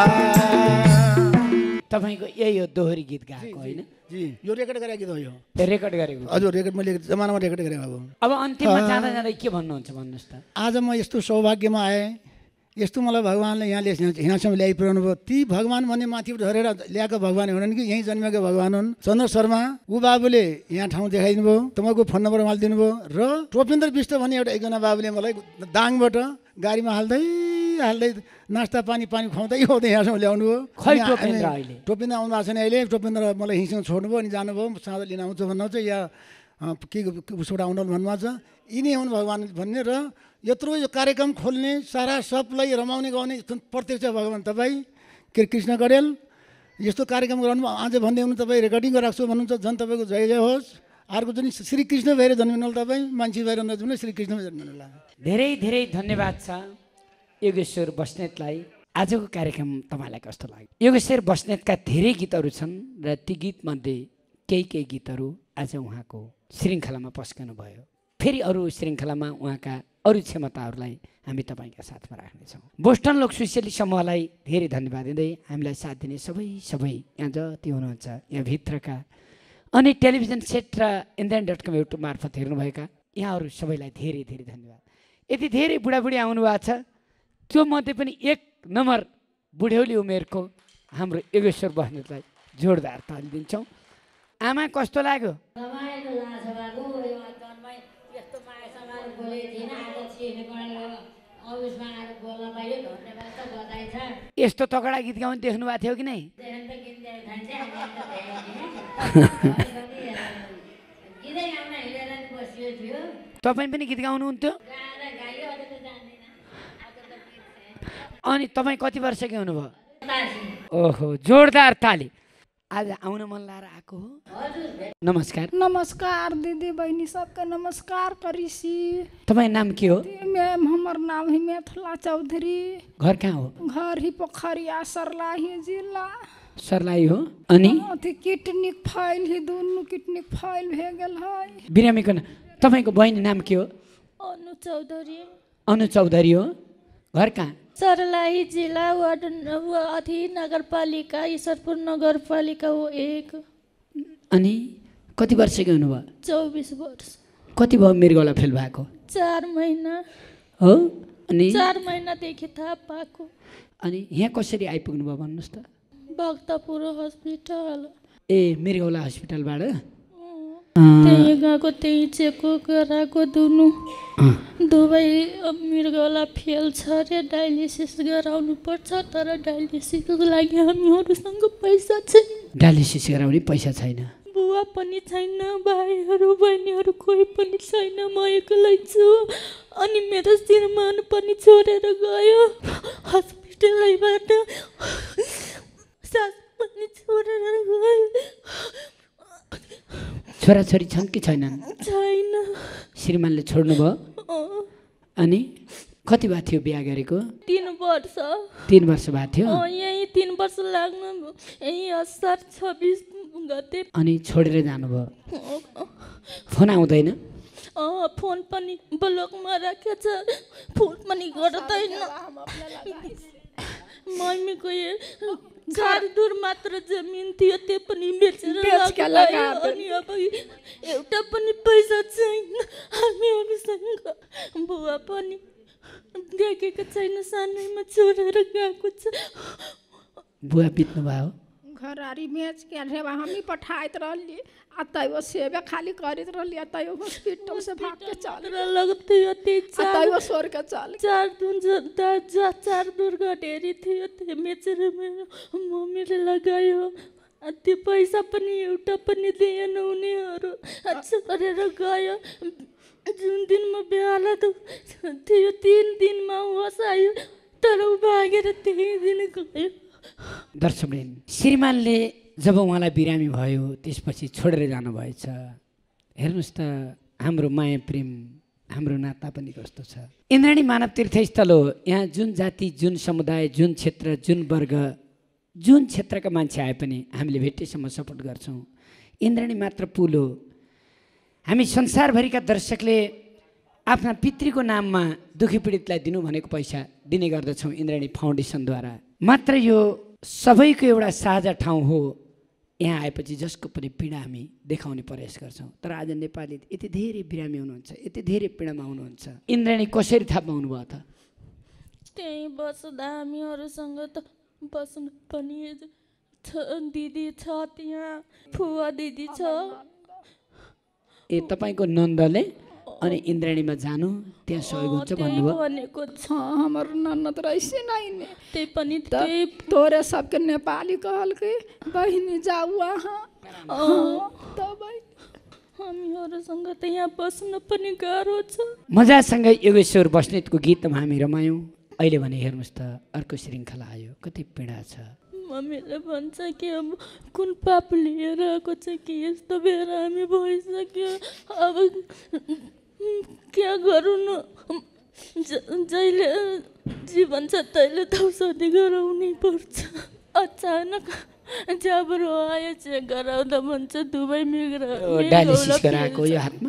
तपाईको यही हो दोहोरी गीत गाएको होइन जी यो रेकर्ड गरेको गीत हो यो रेकर्ड गरेको हजुर रेकर्ड मैले जमानामा रेकर्ड गरेको अब अब अन्तिममा जाँदा जाँदा के भन्नुहुन्छ भन्नुहोस् त आज म यस्तो सौभाग्यमा आएँ यस्तो मलाई भगवान्ले यहाँले यहाँसम्म ल्याइ पुर्याउनु भयो ती भगवान् भन्ने माथि झरेर ल्याएको भगवान् हुनन् कि यहीँ जन्मेको भगवान् हुन् चन्द्र शर्मा ऊ बाबुले यहाँ ठाउँ देखाइदिनु भयो तपाईँको फोन नम्बर हालिदिनु भयो र टोपेन्द्र विष्ट भन्ने एउटा एकजना बाबुले मलाई दाङबाट गाडीमा हाल्दै हाल्दै नास्ता पानी पानी खुवाउँदै खुवाउँदै यहाँसम्म ल्याउनु भयो टोपेन्द्र आउनु भएको छैन अहिले टोपेन्द्र मलाई यहीँसँग छोड्नुभयो अनि जानुभयो साँझ लिन आउँछ भन्नुहुन्छ या के उसबाट आउनु भन्नुभएको छ यिनी हुन् भगवान् भन्ने र यत्रो यो कार्यक्रम खोल्ने सारा सबलाई रमाउने गाउने प्रत्यक्ष भगवान् तपाईँ के कृष्ण कडेल यस्तो कार्यक्रम गराउनु आज भन्दै हुनु तपाईँ रेकर्डिङ राख्छु भन्नुहुन्छ झन् तपाईँको जय जय होस् अर्को जुन श्रीकृष्ण भएर जन्मिनु होला तपाईँ मान्छे भएर नजन्मिनु श्रीकृष्ण भएर जन्मिनु होला। धेरै धेरै धन्यवाद छ योगेश्वर बस्नेतलाई आजको कार्यक्रम तपाईँलाई कस्तो लाग्यो योगेश्वर बस्नेतका धेरै गीतहरू छन् र ती गीतमध्ये केही केही गीतहरू आज उहाँको श्रृङ्खलामा पस्कनु भयो फेरि अरू श्रृङ्खलामा उहाँका अरू क्षमताहरूलाई हामी तपाईँका साथमा राख्नेछौँ। बोस्टन लोक सोसियलिस्ट समूहलाई धेरै धन्यवाद दिँदै हामीलाई साथ दिने सबै सबै यहाँ जति हुनुहुन्छ यहाँभित्रका अनि टेलिभिजन सेट र इन्डियन डट कम युट्युब मार्फत हेर्नुभएका यहाँहरू सबैलाई धेरै धेरै धन्यवाद। यति धेरै बुढाबुढी आउनुभएको छ त्यो मध्ये पनि एक नम्बर बुढ्यौली उमेरको हाम्रो योगेश्वर बस्नेतलाई जोरदार ताली दिन्छौँ। आमा कस्तो लाग्यो यस्तो तगडा गीत गाउनु देख्नु भएको थियो कि नै तपाईँ पनि गीत गाउनुहुन्थ्यो अनि तपाईँ कति वर्षकै हुनुभयो ओहो जोरदार ताली आज आउन मन लाएर आएको हो नमस्कार नमस्कार दिदी बहिनी सबका नमस्कार करिसी तपाईँ नाम के हो मैम हमर नाम है मिथिला चौधरी घर कहाँ हो घर ही पोखरिया सरलाही जिला सरलाई हो अनि अथी किडनी फाइल ही दुनु किडनी फाइल भे गेल है बिरामीको तपाईँको बहिनी नाम के हो अनु चौधरी अनु चौधरी हो घर कहाँ सरलाही जिला वार्ड अथी नगरपालिका ईश्वरपुर नगरपालिका हो एक अनि कति वर्षको हुनुभयो चौबिस वर्ष कति भयो मृगौला फेल भएको चार महिना हो अनि चार महिनादेखि थाहा पाएको अनि यहाँ कसरी आइपुग्नु भयो भन्नुहोस् त भक्तपुर हस्पिटल ए मृगौला हस्पिटलबाट त्यही गएको त्यही चेक गराएको दुनु दुवै मृगौला फेल छ रे डायलिसिस गराउनु पर्छ तर डायलिसिसको लागि हामीहरूसँग पैसा छैन डायलिसिस गराउने पैसा छैन बुवा पनि छैन भाइहरू बहिनीहरू कोही पनि छैन म एक्लै छु अनि मेरो श्रीमान पनि छोडेर गयो हस्पिटलबाट सास पनि छोडेर गयो छोराछोरी छन् कि छैनन् छैन श्रीमानले छोड्नु भयो अनि कति भएको थियो बिहा गरेको तीन वर्ष तीन वर्ष भएको थियो यही तीन वर्ष लाग्नु यही असार छब्बिस गते अनि छोडेर जानुभयो फोन आउँदैन फोन पनि ब्लकमा राखेछ फोन पनि गर्दैन मम्मीको घर दूर मात्र जमिन थियो त्यो पनि बेचेर लगायो अनि अब एउटा पनि पैसा छैन हामीहरूसँग बुवा पनि देखेको छैन सानैमा छोडेर गएको छ बुवा बित्नु भयो घरारी बेच के हामी पठाइत रहली अतैयो सेवा खाली करित रहली अतैयो हॉस्पिटल से भाग के चल लगते होते अतैयो सोर के चल चार दिन जा चार दुर्गा डेरी थियो ते मेचर में मम्मीले लगायो त्यो पैसा पनि एउटा पनि दिएन उनीहरू छोडेर गयो। जुन दिनमा बिहाला थियो तिन दिनमा होस आयो तर ऊ भागेर त्यही दिन गयो। दर्शकवृन्द, श्रीमानले जब उहाँलाई बिरामी भयो त्यसपछि छोडेर जानुभएछ। हेर्नुहोस् त हाम्रो माया प्रेम, हाम्रो नाता पनि कस्तो छ। इन्द्राणी मानव तीर्थस्थल हो। यहाँ जुन जाति, जुन समुदाय, जुन क्षेत्र, जुन वर्ग, जुन क्षेत्रका मान्छे आए पनि हामीले भेटेसम्म सपोर्ट गर्छौँ। इन्द्राणी मात्र पुल हो। हामी संसारभरिका दर्शकले आफ्ना पितृको नाममा दुखी पीडितलाई दिनु भनेको पैसा दिने गर्दछौँ इन्द्राणी फाउन्डेसनद्वारा। मात्र यो सबैको एउटा साझा ठाउँ हो। यहाँ आएपछि जसको पनि पीडा हामी देखाउने प्रयास गर्छौँ। तर आज नेपाली यति धेरै बिरामी हुनुहुन्छ, यति धेरै पीडामा हुनुहुन्छ। इन्द्राणी कसरी थाहा पाउनुभयो त? त्यहीँ बस्दा हामीहरूसँग त बस्नु पनि छ, दिदी छ त्यहाँ, फुवा दिदी छ। ए तपाईँको नन्दले अनि इन्द्राणीमा जानु त्यहाँ सहयोग हुन्छ भन्नुभयो? भनेको छ हाम्रो ननद रहेछ नै ने त्यही पनि त तोरे सबके नेपाली कहल के बहिनी जाऊ वहाँ तबै हामीहरूसँग त यहाँ बस्न पनि गाह्रो छ। मजासँग योगेश्वर बस्नेतको गीतमा हामी रमायौँ। अहिले भने हेर्नुहोस् त अर्को श्रृङ्खला आयो। कति पीडा छ। मम्मीले भन्छ कि अब कुन पाप लिएर आएको छ कि यस्तो भएर हामी भइसक्यो, अब क्या गरौँ न, जहिले जीवन छ तैले त औषधि गराउनै पर्छ। अचानक जाबरो आयो चेक गराउँदा भन्छ दुबई मिग्रा डायलिसिस गराएको यो हातमा?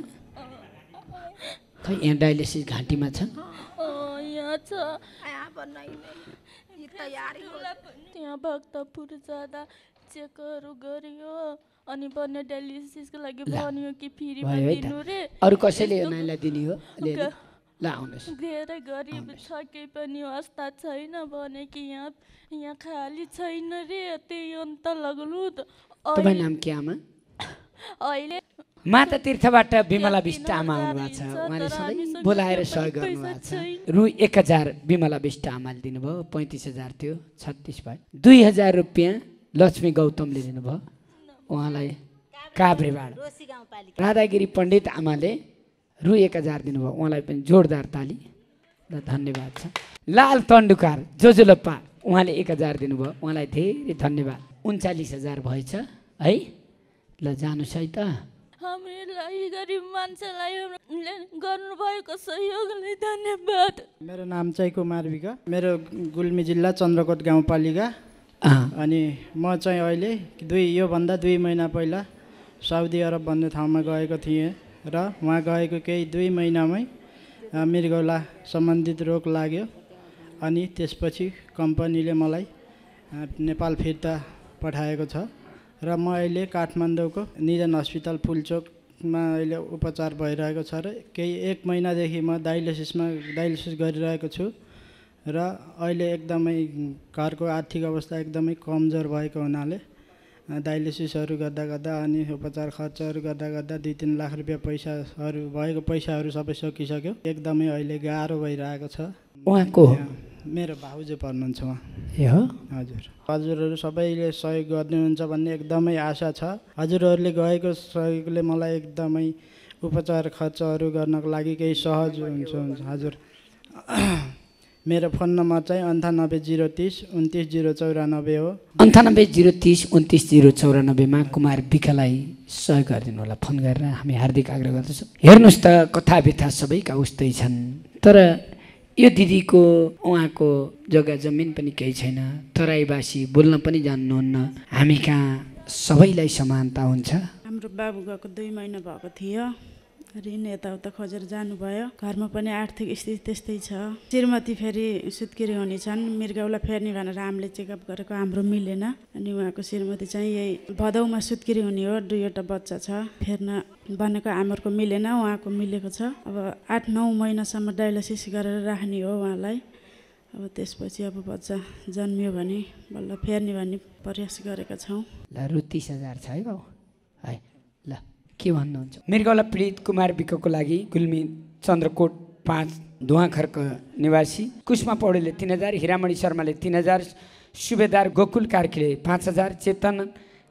खै यहाँ डायलिसिस घाँटीमा छ? यहाँ छ। त्यहाँ भक्तपुर जाँदा चेकहरू गरियो अनि भन्ने डायलिसिसको लागि भन्यो कि फ्रीमा दिनु रे। अरू कसैले यो नानीलाई दिने हो? ल आउनुहोस्। धेरै गरिब छ केही पनि अवस्था छैन भने कि यहाँ यहाँ खाली छैन रे, त्यही अन्त लाग्नु। तपाईँ नाम के आमा? अहिले माता तीर्थबाट बिमला बिष्ट आमा आउनुभएको छ। उहाँले सधैँ बोलाएर सहयोग गर्नुभएको छ। रु एक हजार बिमला बिष्ट आमाले दिनुभयो। पैँतिस हजार थियो, छत्तिस भयो। दुई हजार रुपियाँ लक्ष्मी गौतमले दिनुभयो। उहाँलाई काभ्रेबाट राधागिरी पण्डित आमाले रु एक हजार दिनुभयो। उहाँलाई पनि जोरदार ताली र धन्यवाद छ। लाल तन्डुकार जोजुलप्पा उहाँले एक हजार दिनुभयो। उहाँलाई धेरै धन्यवाद। उन्चालिस हजार भएछ है। ल जानुहोस् है त। हामीलाई गरिब मान्छेलाई गर्नुभएको सहयोगलाई धन्यवाद। मेरो नाम चाहिँ कुमार विका, मेरो गुल्मी जिल्ला चन्द्रकोट गाउँपालिका। अनि म चाहिँ अहिले दुई योभन्दा दुई महिना पहिला साउदी अरब भन्ने ठाउँमा गएको थिएँ र वहाँ गएको केही दुई महिनामै मृगौला सम्बन्धित रोग लाग्यो। अनि त्यसपछि कम्पनीले मलाई नेपाल फिर्ता पठाएको छ र म अहिले काठमाडौँको निजन हस्पिटल फुलचोकमा अहिले उपचार भइरहेको छ र केही एक महिनादेखि म डायलिसिसमा डायलिसिस गरिरहेको छु र अहिले एकदमै घरको आर्थिक अवस्था एकदमै कमजोर भएको हुनाले डायलिसिसहरू गर्दा गर्दा अनि उपचार खर्चहरू गर्दा गर्दा दुई तिन लाख रुपियाँ पैसाहरू भएको पैसाहरू सबै सकिसक्यो। एकदमै अहिले गाह्रो भइरहेको छ। उहाँको मेरो भाउजू पर्नुहुन्छ उहाँ। ए हो? हजुर। हजुरहरू सबैले सहयोग गर्नुहुन्छ भन्ने एकदमै आशा छ। हजुरहरूले गएको सहयोगले मलाई एकदमै उपचार खर्चहरू गर्नको लागि केही सहज हुन्छ हुन्छ हजुर। मेरो फोन नम्बर चाहिँ अन्ठानब्बे जिरो तिस उन्तिस जिरो चौरानब्बे हो। अन्ठानब्बे जिरो तिस उन्तिस जिरो चौरानब्बेमा कुमार विकालाई सहयोग गरिदिनु होला। फोन गरेर हामी हार्दिक आग्रह गर्दछौँ। हेर्नुहोस् त कथा व्यथा सबैका उस्तै छन्। तर यो दिदीको उहाँको जग्गा जमिन पनि केही छैन। तराईवासी बोल्न पनि जान्नुहुन्न। हामी कहाँ सबैलाई समानता हुन्छ। हाम्रो बाबु गएको दुई महिना भएको थियो। ऋण यताउता खोजेर जानुभयो। घरमा पनि आर्थिक स्थिति त्यस्तै छ। श्रीमती फेरि सुत्केरी हुने छन्, मृगौला फेर्ने भनेर हामीले चेकअप गरेको हाम्रो मिलेन। अनि उहाँको श्रीमती चाहिँ यही भदौमा सुत्केरी हुने हो। दुईवटा बच्चा छ। फेर्न बनेको आमाको मिलेन, उहाँको मिलेको छ। अब आठ नौ महिनासम्म डायलिसिस गरेर राख्ने हो उहाँलाई। अब त्यसपछि अब बच्चा जन्मियो भने बल्ल फेर्ने भन्ने प्रयास गरेका छौँ। ल रु तिस हजार छ है बाउ है। ल के भन्नुहुन्छ? मृगौला पीडित कुमार विकको लागि गुल्मी चन्द्रकोट पाँच धुवाखर्क निवासी कुष्मा पौडेलले तीन हजार, हिरामणि शर्माले तीन हजार, सुबेदार गोकुल कार्कीले पाँच हजार, चेतन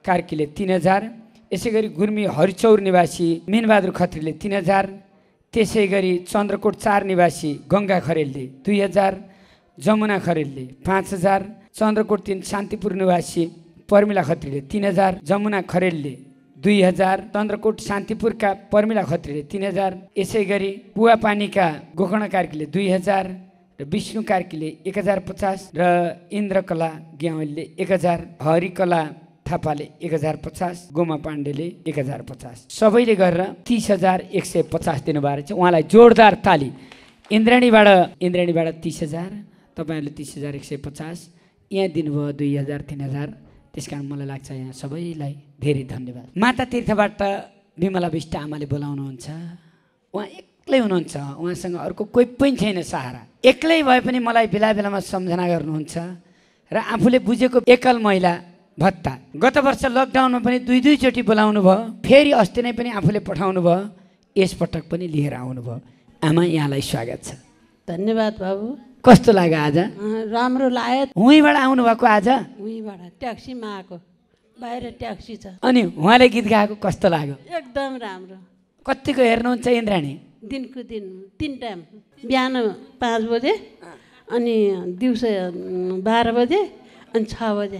कार्कीले तीन हजार, यसै गरी गुर्मी हरिचौर निवासी मिनबहादुर खत्रीले तीन हजार, त्यसै गरी चन्द्रकोट चार निवासी गङ्गा खरेलले दुई हजार, जमुना खरेलले पाँच हजार, चन्द्रकोट तिन शान्तिपुर निवासी पर्मिला खत्रीले तीन हजार, जमुना खरेलले दुई हजार, चन्द्रकोट शान्तिपुरका पर्मिला खत्रीले तीन हजार, यसै गरी पुवापानीका गोकर्ण कार्कीले दुई हजार र विष्णु कार्कीले एक हजार पचास र इन्द्रकला ग्यावलले एक हजार, हरिकला थापाले एक हजार पचास, गोमा पाण्डेले एक हजार पचास, सबैले गरेर तिस हजार एक सय पचास दिनुभएको रहेछ। उहाँलाई जोरदार ताली। इन्द्राणीबाट इन्द्राणीबाट तिस हजार, तपाईँहरूले तिस हजार एक सय पचास, यहाँ दिनुभयो दुई हजार तिन हजार। त्यस कारण मलाई लाग्छ यहाँ सबैलाई धेरै धन्यवाद। माता तीर्थबाट विमला विष्ट आमाले बोलाउनुहुन्छ। उहाँ एक्लै हुनुहुन्छ, उहाँसँग अर्को कोही पनि छैन सहारा। एक्लै भए पनि मलाई बेला बेलामा सम्झना गर्नुहुन्छ र आफूले बुझेको एकल महिला भत्ता गत वर्ष लकडाउनमा पनि दुई दुईचोटि बोलाउनु भयो, फेरि अस्ति नै पनि आफूले पठाउनु भयो, यसपटक पनि लिएर आउनुभयो। आमा यहाँलाई स्वागत छ। धन्यवाद बाबु। कस्तो लाग्यो आज? राम्रो लाग्यो। हुँबाट आउनुभएको आज? हुँबाट ट्याक्सीमा आएको, बाहिर ट्याक्सी छ। अनि उहाँले गीत गाएको कस्तो लाग्यो? एकदम राम्रो। कतिको हेर्नुहुन्छ इन्द्राणी? दिनको दिन तिन टाइम, बिहान पाँच बजे अनि दिउँसो बाह्र बजे अनि छ बजे।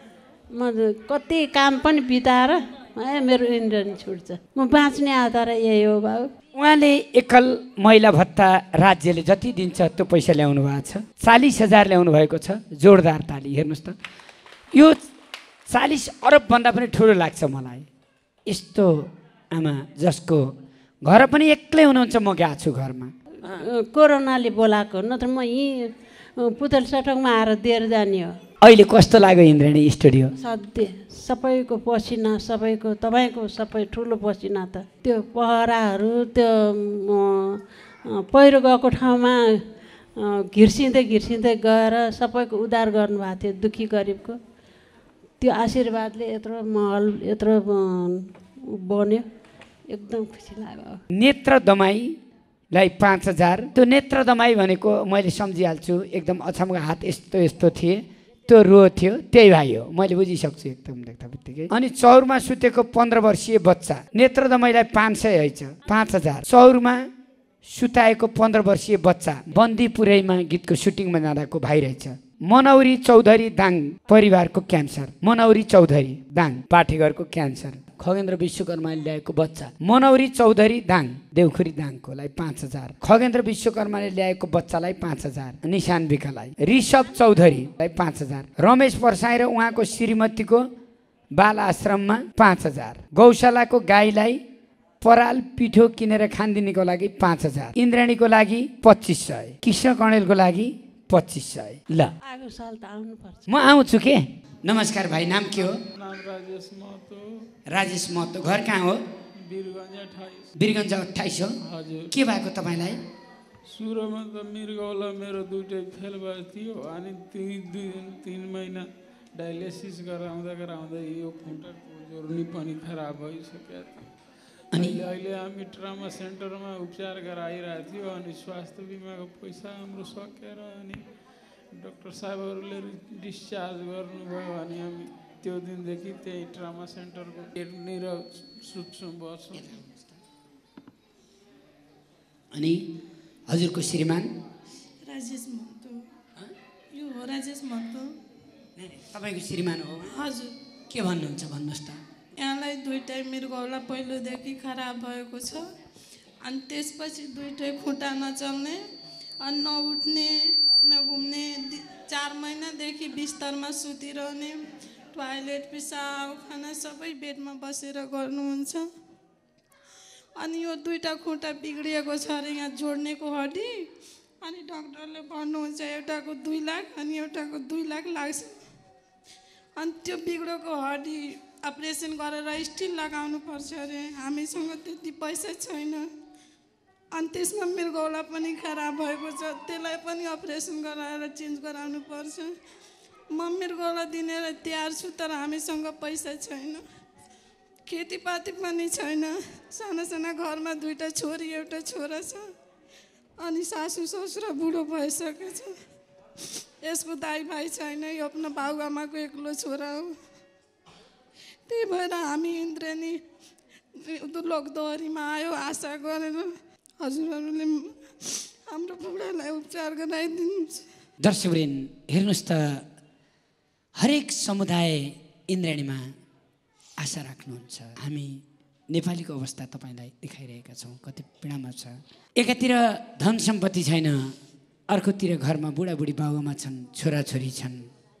म कति काम पनि बिताएर ए मेरो इन्द्राणी छुट्छ। म बाँच्ने आधार यही हो बाबु। उहाँले एकल महिला भत्ता राज्यले जति दिन्छ त्यो पैसा ल्याउनु भएको छ, चालिस हजार ल्याउनु भएको छ। जोरदार ताली। हेर्नुहोस् त, यो चालिस अरबभन्दा पनि ठुलो लाग्छ मलाई। यस्तो आमा जसको घर पनि एक्लै हुनुहुन्छ, म गएको छु घरमा। कोरोनाले बोलाएको, नत्र म यहीँ पुतल सटकमा आएर दिएर जाने हो। अहिले कस्तो लाग्यो इन्द्राणी स्टुडियो? सधैँ सबैको पसिना, सबैको तपाईँको सबै ठुलो पसिना त त्यो पहराहरू, त्यो पहिरो गएको ठाउँमा घिर्सिँदै घिर्सिँदै गएर सबैको उद्धार गर्नुभएको थियो, दुखी गरिबको। त्यो आशीर्वादले यत्रो महल यत्रो बन्यो, एकदम खुसी लाग्यो। नेत्र दमाईलाई पाँच हजार। त्यो नेत्र दमाई भनेको मैले सम्झिहाल्छु, एकदम अछामको हात यस्तो यस्तो थिए, त्यो रो थियो, त्यही भाइ हो, मैले बुझिसक्छु एकदम देख्दा बित्तिकै। अनि चौरमा सुतेको पन्ध्र वर्षीय बच्चा, नेत्र दमाईलाई पाँच सय है पाँच हजार। चौरमा सुताएको पन्ध्र वर्षीय बच्चा बन्दीपुरैमा गीतको सुटिङमा जाँदाको भाइ रहेछ। मनौरी चौधरी दाङ परिवारको क्यान्सर, मनौरी चौधरी दाङ पाठेघरको क्यान्सर। खगेन्द्र विश्वकर्माले ल्याएको बच्चा मनौरी चौधरी दाङ देउखुरी दाङकोलाई पाँच हजार। खगेन्द्र विश्वकर्माले ल्याएको बच्चालाई पाँच हजार। निशान विकालाई। ऋषभ चौधरीलाई पाँच हजार। रमेश परसाई र उहाँको श्रीमतीको बाल आश्रममा पाँच हजार। गौशालाको गाईलाई पराल पिठो किनेर खानदिनीको लागि पाँच हजार। इन्द्राणीको लागि पच्चिस सय। कृष्ण कणेलको लागि पच्चिस सय। ल आगो साल त आउनुपर्छ। म आउँछु के। नमस्कार भाइ, नाम के हो? नाम राजेश महतो। राजेश महतो। घर कहाँ हो? वीरगञ्ज अट्ठाइस। वीरगञ्ज अट्ठाइस हो। हजुर। के भएको तपाईँलाई? सुरुमा त मृगौला मेरो दुइटै फेल भएको थियो, अनि तिन दुई तिन महिना डायलिसिस गराउँदा गराउँदा यो खुट्टाको जोर्नी पनि खराब भइसकेको थियो। अनि अहिले हामी ट्रमा सेन्टरमा उपचार गराइरहेको थियो, अनि स्वास्थ्य बिमाको पैसा हाम्रो सकेर अनि डाक्टर साहबहरूले डिस्चार्ज गर्नुभयो। अनि हामी त्यो दिनदेखि त्यही ट्रमा सेन्टरको हेर्नेर सुत्छौँ बस्छौँ। अनि हजुरको श्रीमान? राजेश महतो। यो हो राजेश महतो। तपाईँको श्रीमान हो? हजुर। के भन्नुहुन्छ भन्नुहोस् त। यहाँलाई दुईटै मृगौला पहिलोदेखि खराब भएको छ, अनि त्यसपछि दुईटै खुट्टा नचल्ने अनि नउठ्ने नघुम्ने, चार महिनादेखि बिस्तरमा सुतिरहने, टोयलेट पिसाब खाना सबै बेडमा बसेर गर्नुहुन्छ। अनि यो दुईवटा खुट्टा बिग्रिएको छ अरे, यहाँ जोड्नेको हड्डी। अनि डक्टरले भन्नुहुन्छ एउटाको दुई लाख अनि एउटाको दुई लाख लाग्छ। अनि त्यो बिग्रेको हड्डी अपरेसन गरेर स्टिल लगाउनु पर्छ अरे, हामीसँग त्यति पैसा छैन। अनि त्यसमा मृगौला पनि खराब भएको छ, त्यसलाई पनि अपरेसन गराएर चेन्ज गराउनु पर्छ। म मृगौला दिने तयार छु, तर हामीसँग पैसा छैन, खेतीपाती पनि छैन। साना साना घरमा दुईवटा छोरी एउटा छोरा छ, अनि सासू ससुरा बुढो भइसकेछ। यसको दाइ भाइ छैन, यो आफ्नो बाबुआमाको एक्लो छोरा हो। त्यही भएर हामी इन्द्रेणी लोकदोहोरीमा आयो आशा गरेर हजुरहरूले हाम्रो बुढालाई उपचार गराइदिनुहुन्छ। दर्शकवृन्द हेर्नुहोस् त, हरेक समुदाय इन्द्रेणीमा आशा राख्नुहुन्छ। हामी नेपालीको अवस्था तपाईँलाई देखाइरहेका छौँ, कति पीडामा छ। एकातिर धन सम्पत्ति छैन, अर्कोतिर घरमा बुढाबुढी बाबुआमा छन्, छोराछोरी छन्।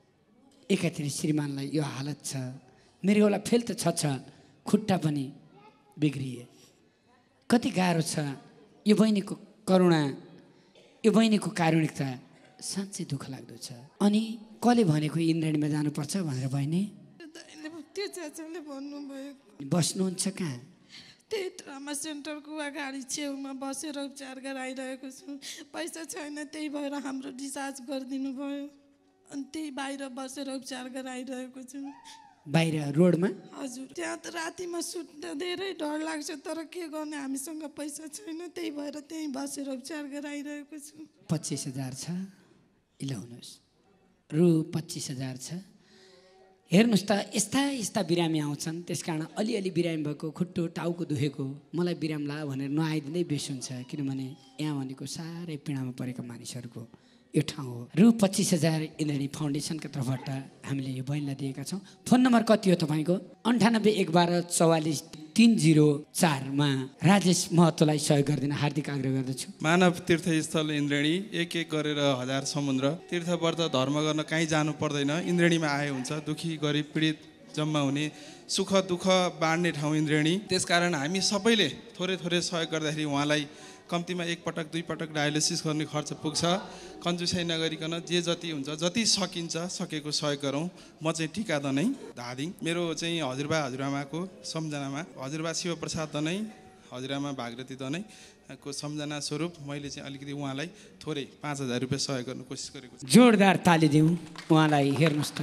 एकातिर श्रीमानलाई यो हालत छ, मृगौला फेल त छ छ खुट्टा पनि बिग्रिए। कति गाह्रो छ। यो बहिनीको करुणा, यो बहिनीको कारुणिकता साँच्चै दुःख लाग्दो छ। अनि कसले भनेको इन्द्रेणीमा जानुपर्छ भनेर बहिनी? त्यो चाचाले भन्नुभयो। बस्नुहुन्छ कहाँ? त्यही ट्रमा सेन्टरको अगाडि छेउमा बसेर उपचार गराइरहेको छु। पैसा छैन, त्यही भएर हाम्रो डिस्चार्ज गरिदिनु भयो। अनि त्यही बाहिर बसेर उपचार गराइरहेको छु। बाहिर रोडमा? हजुर। त्यहाँ त रातिमा सुत्न धेरै डर लाग्छ, तर के गर्ने, हामीसँग पैसा छैन, त्यही भएर त्यहीँ बसेर उपचार गराइरहेको छु। पच्चिस हजार छ, इलाउनुहोस्। रु पच्चिस हजार छ। हेर्नुहोस् त, यस्ता यस्ता बिरामी आउँछन्, त्यस कारण अलिअलि बिरामी भएको, खुट्टो टाउको दुखेको, मलाई बिराम ला भनेर नआइदिँदै बेस हुन्छ। किनभने यहाँ भनेको साह्रै पीडामा परेका मानिसहरूको यो ठाउँ हो। रु पच्चिस हजार इन्द्रेणी फाउन्डेसनका तर्फबाट हामीले यो बहिनीलाई दिएका छौँ। फोन नम्बर कति हो तपाईँको? अन्ठानब्बे एक बाह्र चौवालिस तिन जिरो चारमा राजेश महतोलाई सहयोग गरिदिन हार्दिक आग्रह गर्दछु। मानव तीर्थस्थल इन्द्रेणी, एक एक गरेर हजार समुद्र। तीर्थव्रत धर्म गर्न कहीँ जानु पर्दैन, इन्द्रेणीमा आए हुन्छ। दुखी गरिब पीडित जम्मा हुने, सुख दुःख बाँड्ने ठाउँ इन्द्रेणी। त्यसकारण हामी सबैले थोरै थोरै सहयोग गर्दाखेरि उहाँलाई कम्तीमा एक पटक दुई पटक डायलिसिस गर्ने खर्च पुग्छ। कन्जुसाइ नगरिकन जे जति हुन्छ, जति सकिन्छ सकेको सहयोग गरौँ। म चाहिँ टिका दनै धादिङ, मेरो चाहिँ हजुरबा हजुरआमाको सम्झनामा, हजुरबा शिवप्रसाद दनै, हजुरआमा भागरथी दनैको सम्झना स्वरूप मैले चाहिँ अलिकति उहाँलाई थोरै पाँच हजार रुपियाँ सहयोग गर्नु कोसिस गरेको छु। जोरदार ताली दिउँ उहाँलाई। हेर्नुहोस् त,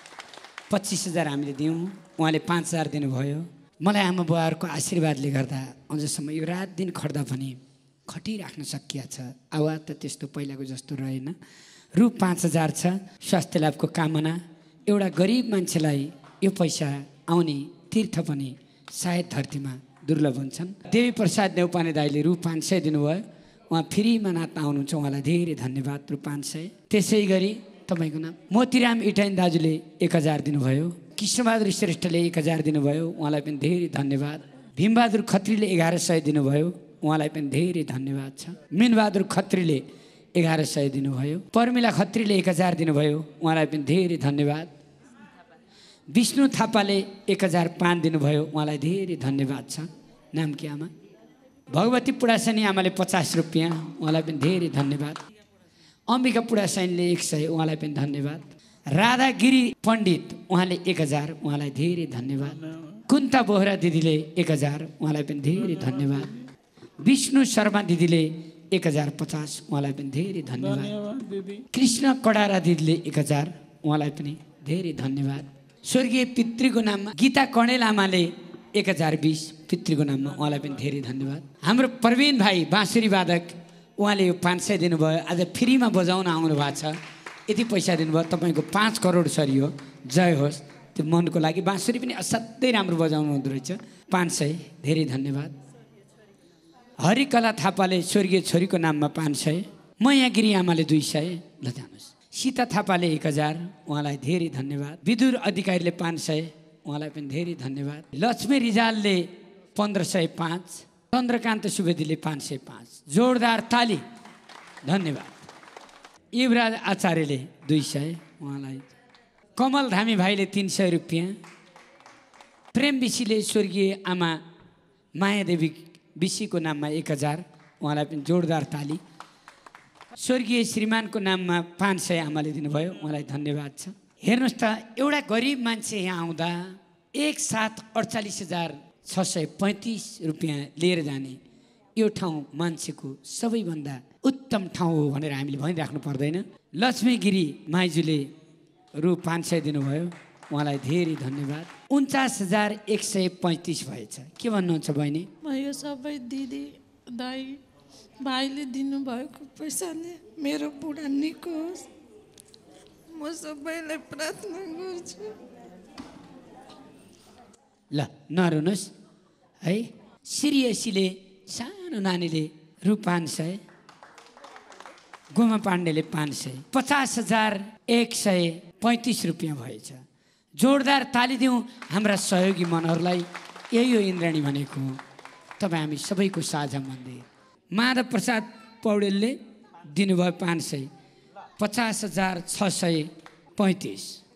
पच्चिस हजार हामीले दियौँ, उहाँले पाँच हजार दिनुभयो। मलाई आमा बुवाहरूको आशीर्वादले गर्दा अझसम्म यो रात दिन खट्दा पनि खटिराख्न सकिया छ। आवाज त त्यस्तो पहिलाको जस्तो रहेन। रु पाँच हजार छ। स्वास्थ्य लाभको कामना। एउटा गरिब मान्छेलाई यो पैसा आउने तीर्थ पनि सायद धरतीमा दुर्लभ हुन्छन्। देवी प्रसाद नेउपाने दाईले रु पाँच सय दिनुभयो। उहाँ फ्रीमा नाच्न आउनुहुन्छ, उहाँलाई धेरै धन्यवाद। रु पाँच सय। त्यसै गरी तपाईँको नाम मोतीराम इटाइन दाजुले एक हजार दिनुभयो। कृष्णबहादुर श्रेष्ठले एक हजार दिनुभयो, उहाँलाई पनि धेरै धन्यवाद। भीमबहादुर खत्रीले एघार सय दिनुभयो, उहाँलाई पनि धेरै धन्यवाद छ। मिनबहादुर खत्रीले एघार सय दिनुभयो। पर्मिला खत्रीले एक हजार दिनुभयो, उहाँलाई पनि धेरै धन्यवाद। विष्णु थापाले एक हजार पाँच दिनुभयो, उहाँलाई धेरै धन्यवाद छ। नाम के आमा? भगवती पुडासैनी आमाले पचास रुपियाँ, उहाँलाई पनि धेरै धन्यवाद। अम्बिका पुडासैनीले एक सय, उहाँलाई पनि धन्यवाद। राधागिरी पण्डित उहाँले एक हजार, उहाँलाई धेरै धन्यवाद। कुन्ता बोहरा दिदीले एक हजार, उहाँलाई पनि धेरै धन्यवाद। विष्णु शर्मा दिदीले एक हजार पचास, उहाँलाई पनि धेरै धन्यवाद। कृष्ण कडारा दिदीले एक हजार, उहाँलाई पनि धेरै धन्यवाद। स्वर्गीय पितृको नाममा गीता कणेल आमाले एक हजार बिस, पितृको नाममा, उहाँलाई पनि धेरै धन्यवाद। हाम्रो प्रवीण भाइ बाँसुरी वादक, उहाँले यो पाँच सय दिनुभयो। आज फ्रीमा बजाउन आउनु भएको छ, यति पैसा दिनुभयो। तपाईँको पाँच करोड सरियो, जय होस्। त्यो मनको लागि बाँसुरी पनि असाध्यै राम्रो बजाउनु हुँदो रहेछ। पाँच सय, धेरै धन्यवाद। हरिकला थापाले स्वर्गीय छोरीको नाममा पाँच सय। मयागिरी आमाले दुई सय। ल जानुहोस्। सीता थापाले एक हजार, उहाँलाई धेरै धन्यवाद। विदुर अधिकारीले पाँच सय, उहाँलाई पनि धेरै धन्यवाद। लक्ष्मी रिजालले पन्ध्र सय पाँच। चन्द्रकान्त सुवेदीले पाँच सय पाँच। जोरदार ताली, धन्यवाद। युवराज आचार्यले दुई सय, उहाँलाई। कमल धामी भाइले तिन सय रुपियाँ। प्रेम विशीले स्वर्गीय आमा मायादेवी विशीको नाममा एक हजार, उहाँलाई पनि जोरदार ताली। स्वर्गीय श्रीमानको नाममा पाँच सय आमाले दिनुभयो, उहाँलाई धन्यवाद छ। हेर्नुहोस् त, एउटा गरिब मान्छे यहाँ आउँदा एक साथ अडचालिस हजार छ सय पैँतिस रुपियाँ लिएर जाने यो ठाउँ मान्छेको सबैभन्दा उत्तम ठाउँ हो भनेर हामीले भनिराख्नु पर्दैन। लक्ष्मीगिरी माइजूले रु पाँच सय दिनुभयो, उहाँलाई धेरै धन्यवाद। उन्चास हजार एक सय पैँतिस भएछ। के भन्नुहुन्छ बहिनी? म यो सबै दिदी दाई भाइले दिनुभएको पैसाले मेरो बुढा निको होस्, म सबैलाई प्रार्थना गर्छु। ल नरुनुहोस् है। सिरियसीले सानो नानीले रु पाँच सय, गोमा पाण्डेले पाँच सय, पचास हजार एक सय पैँतिस रुपियाँ भएछ। जोरदार ताली दिउँ हाम्रा सहयोगी मनहरूलाई। यही हो इन्द्राणी भनेको, तपाईँ हामी सबैको साझा मन्दिर। माधव प्रसाद पौडेलले दिनुभयो पाँच सय, पचास हजार छ सय पैँतिस।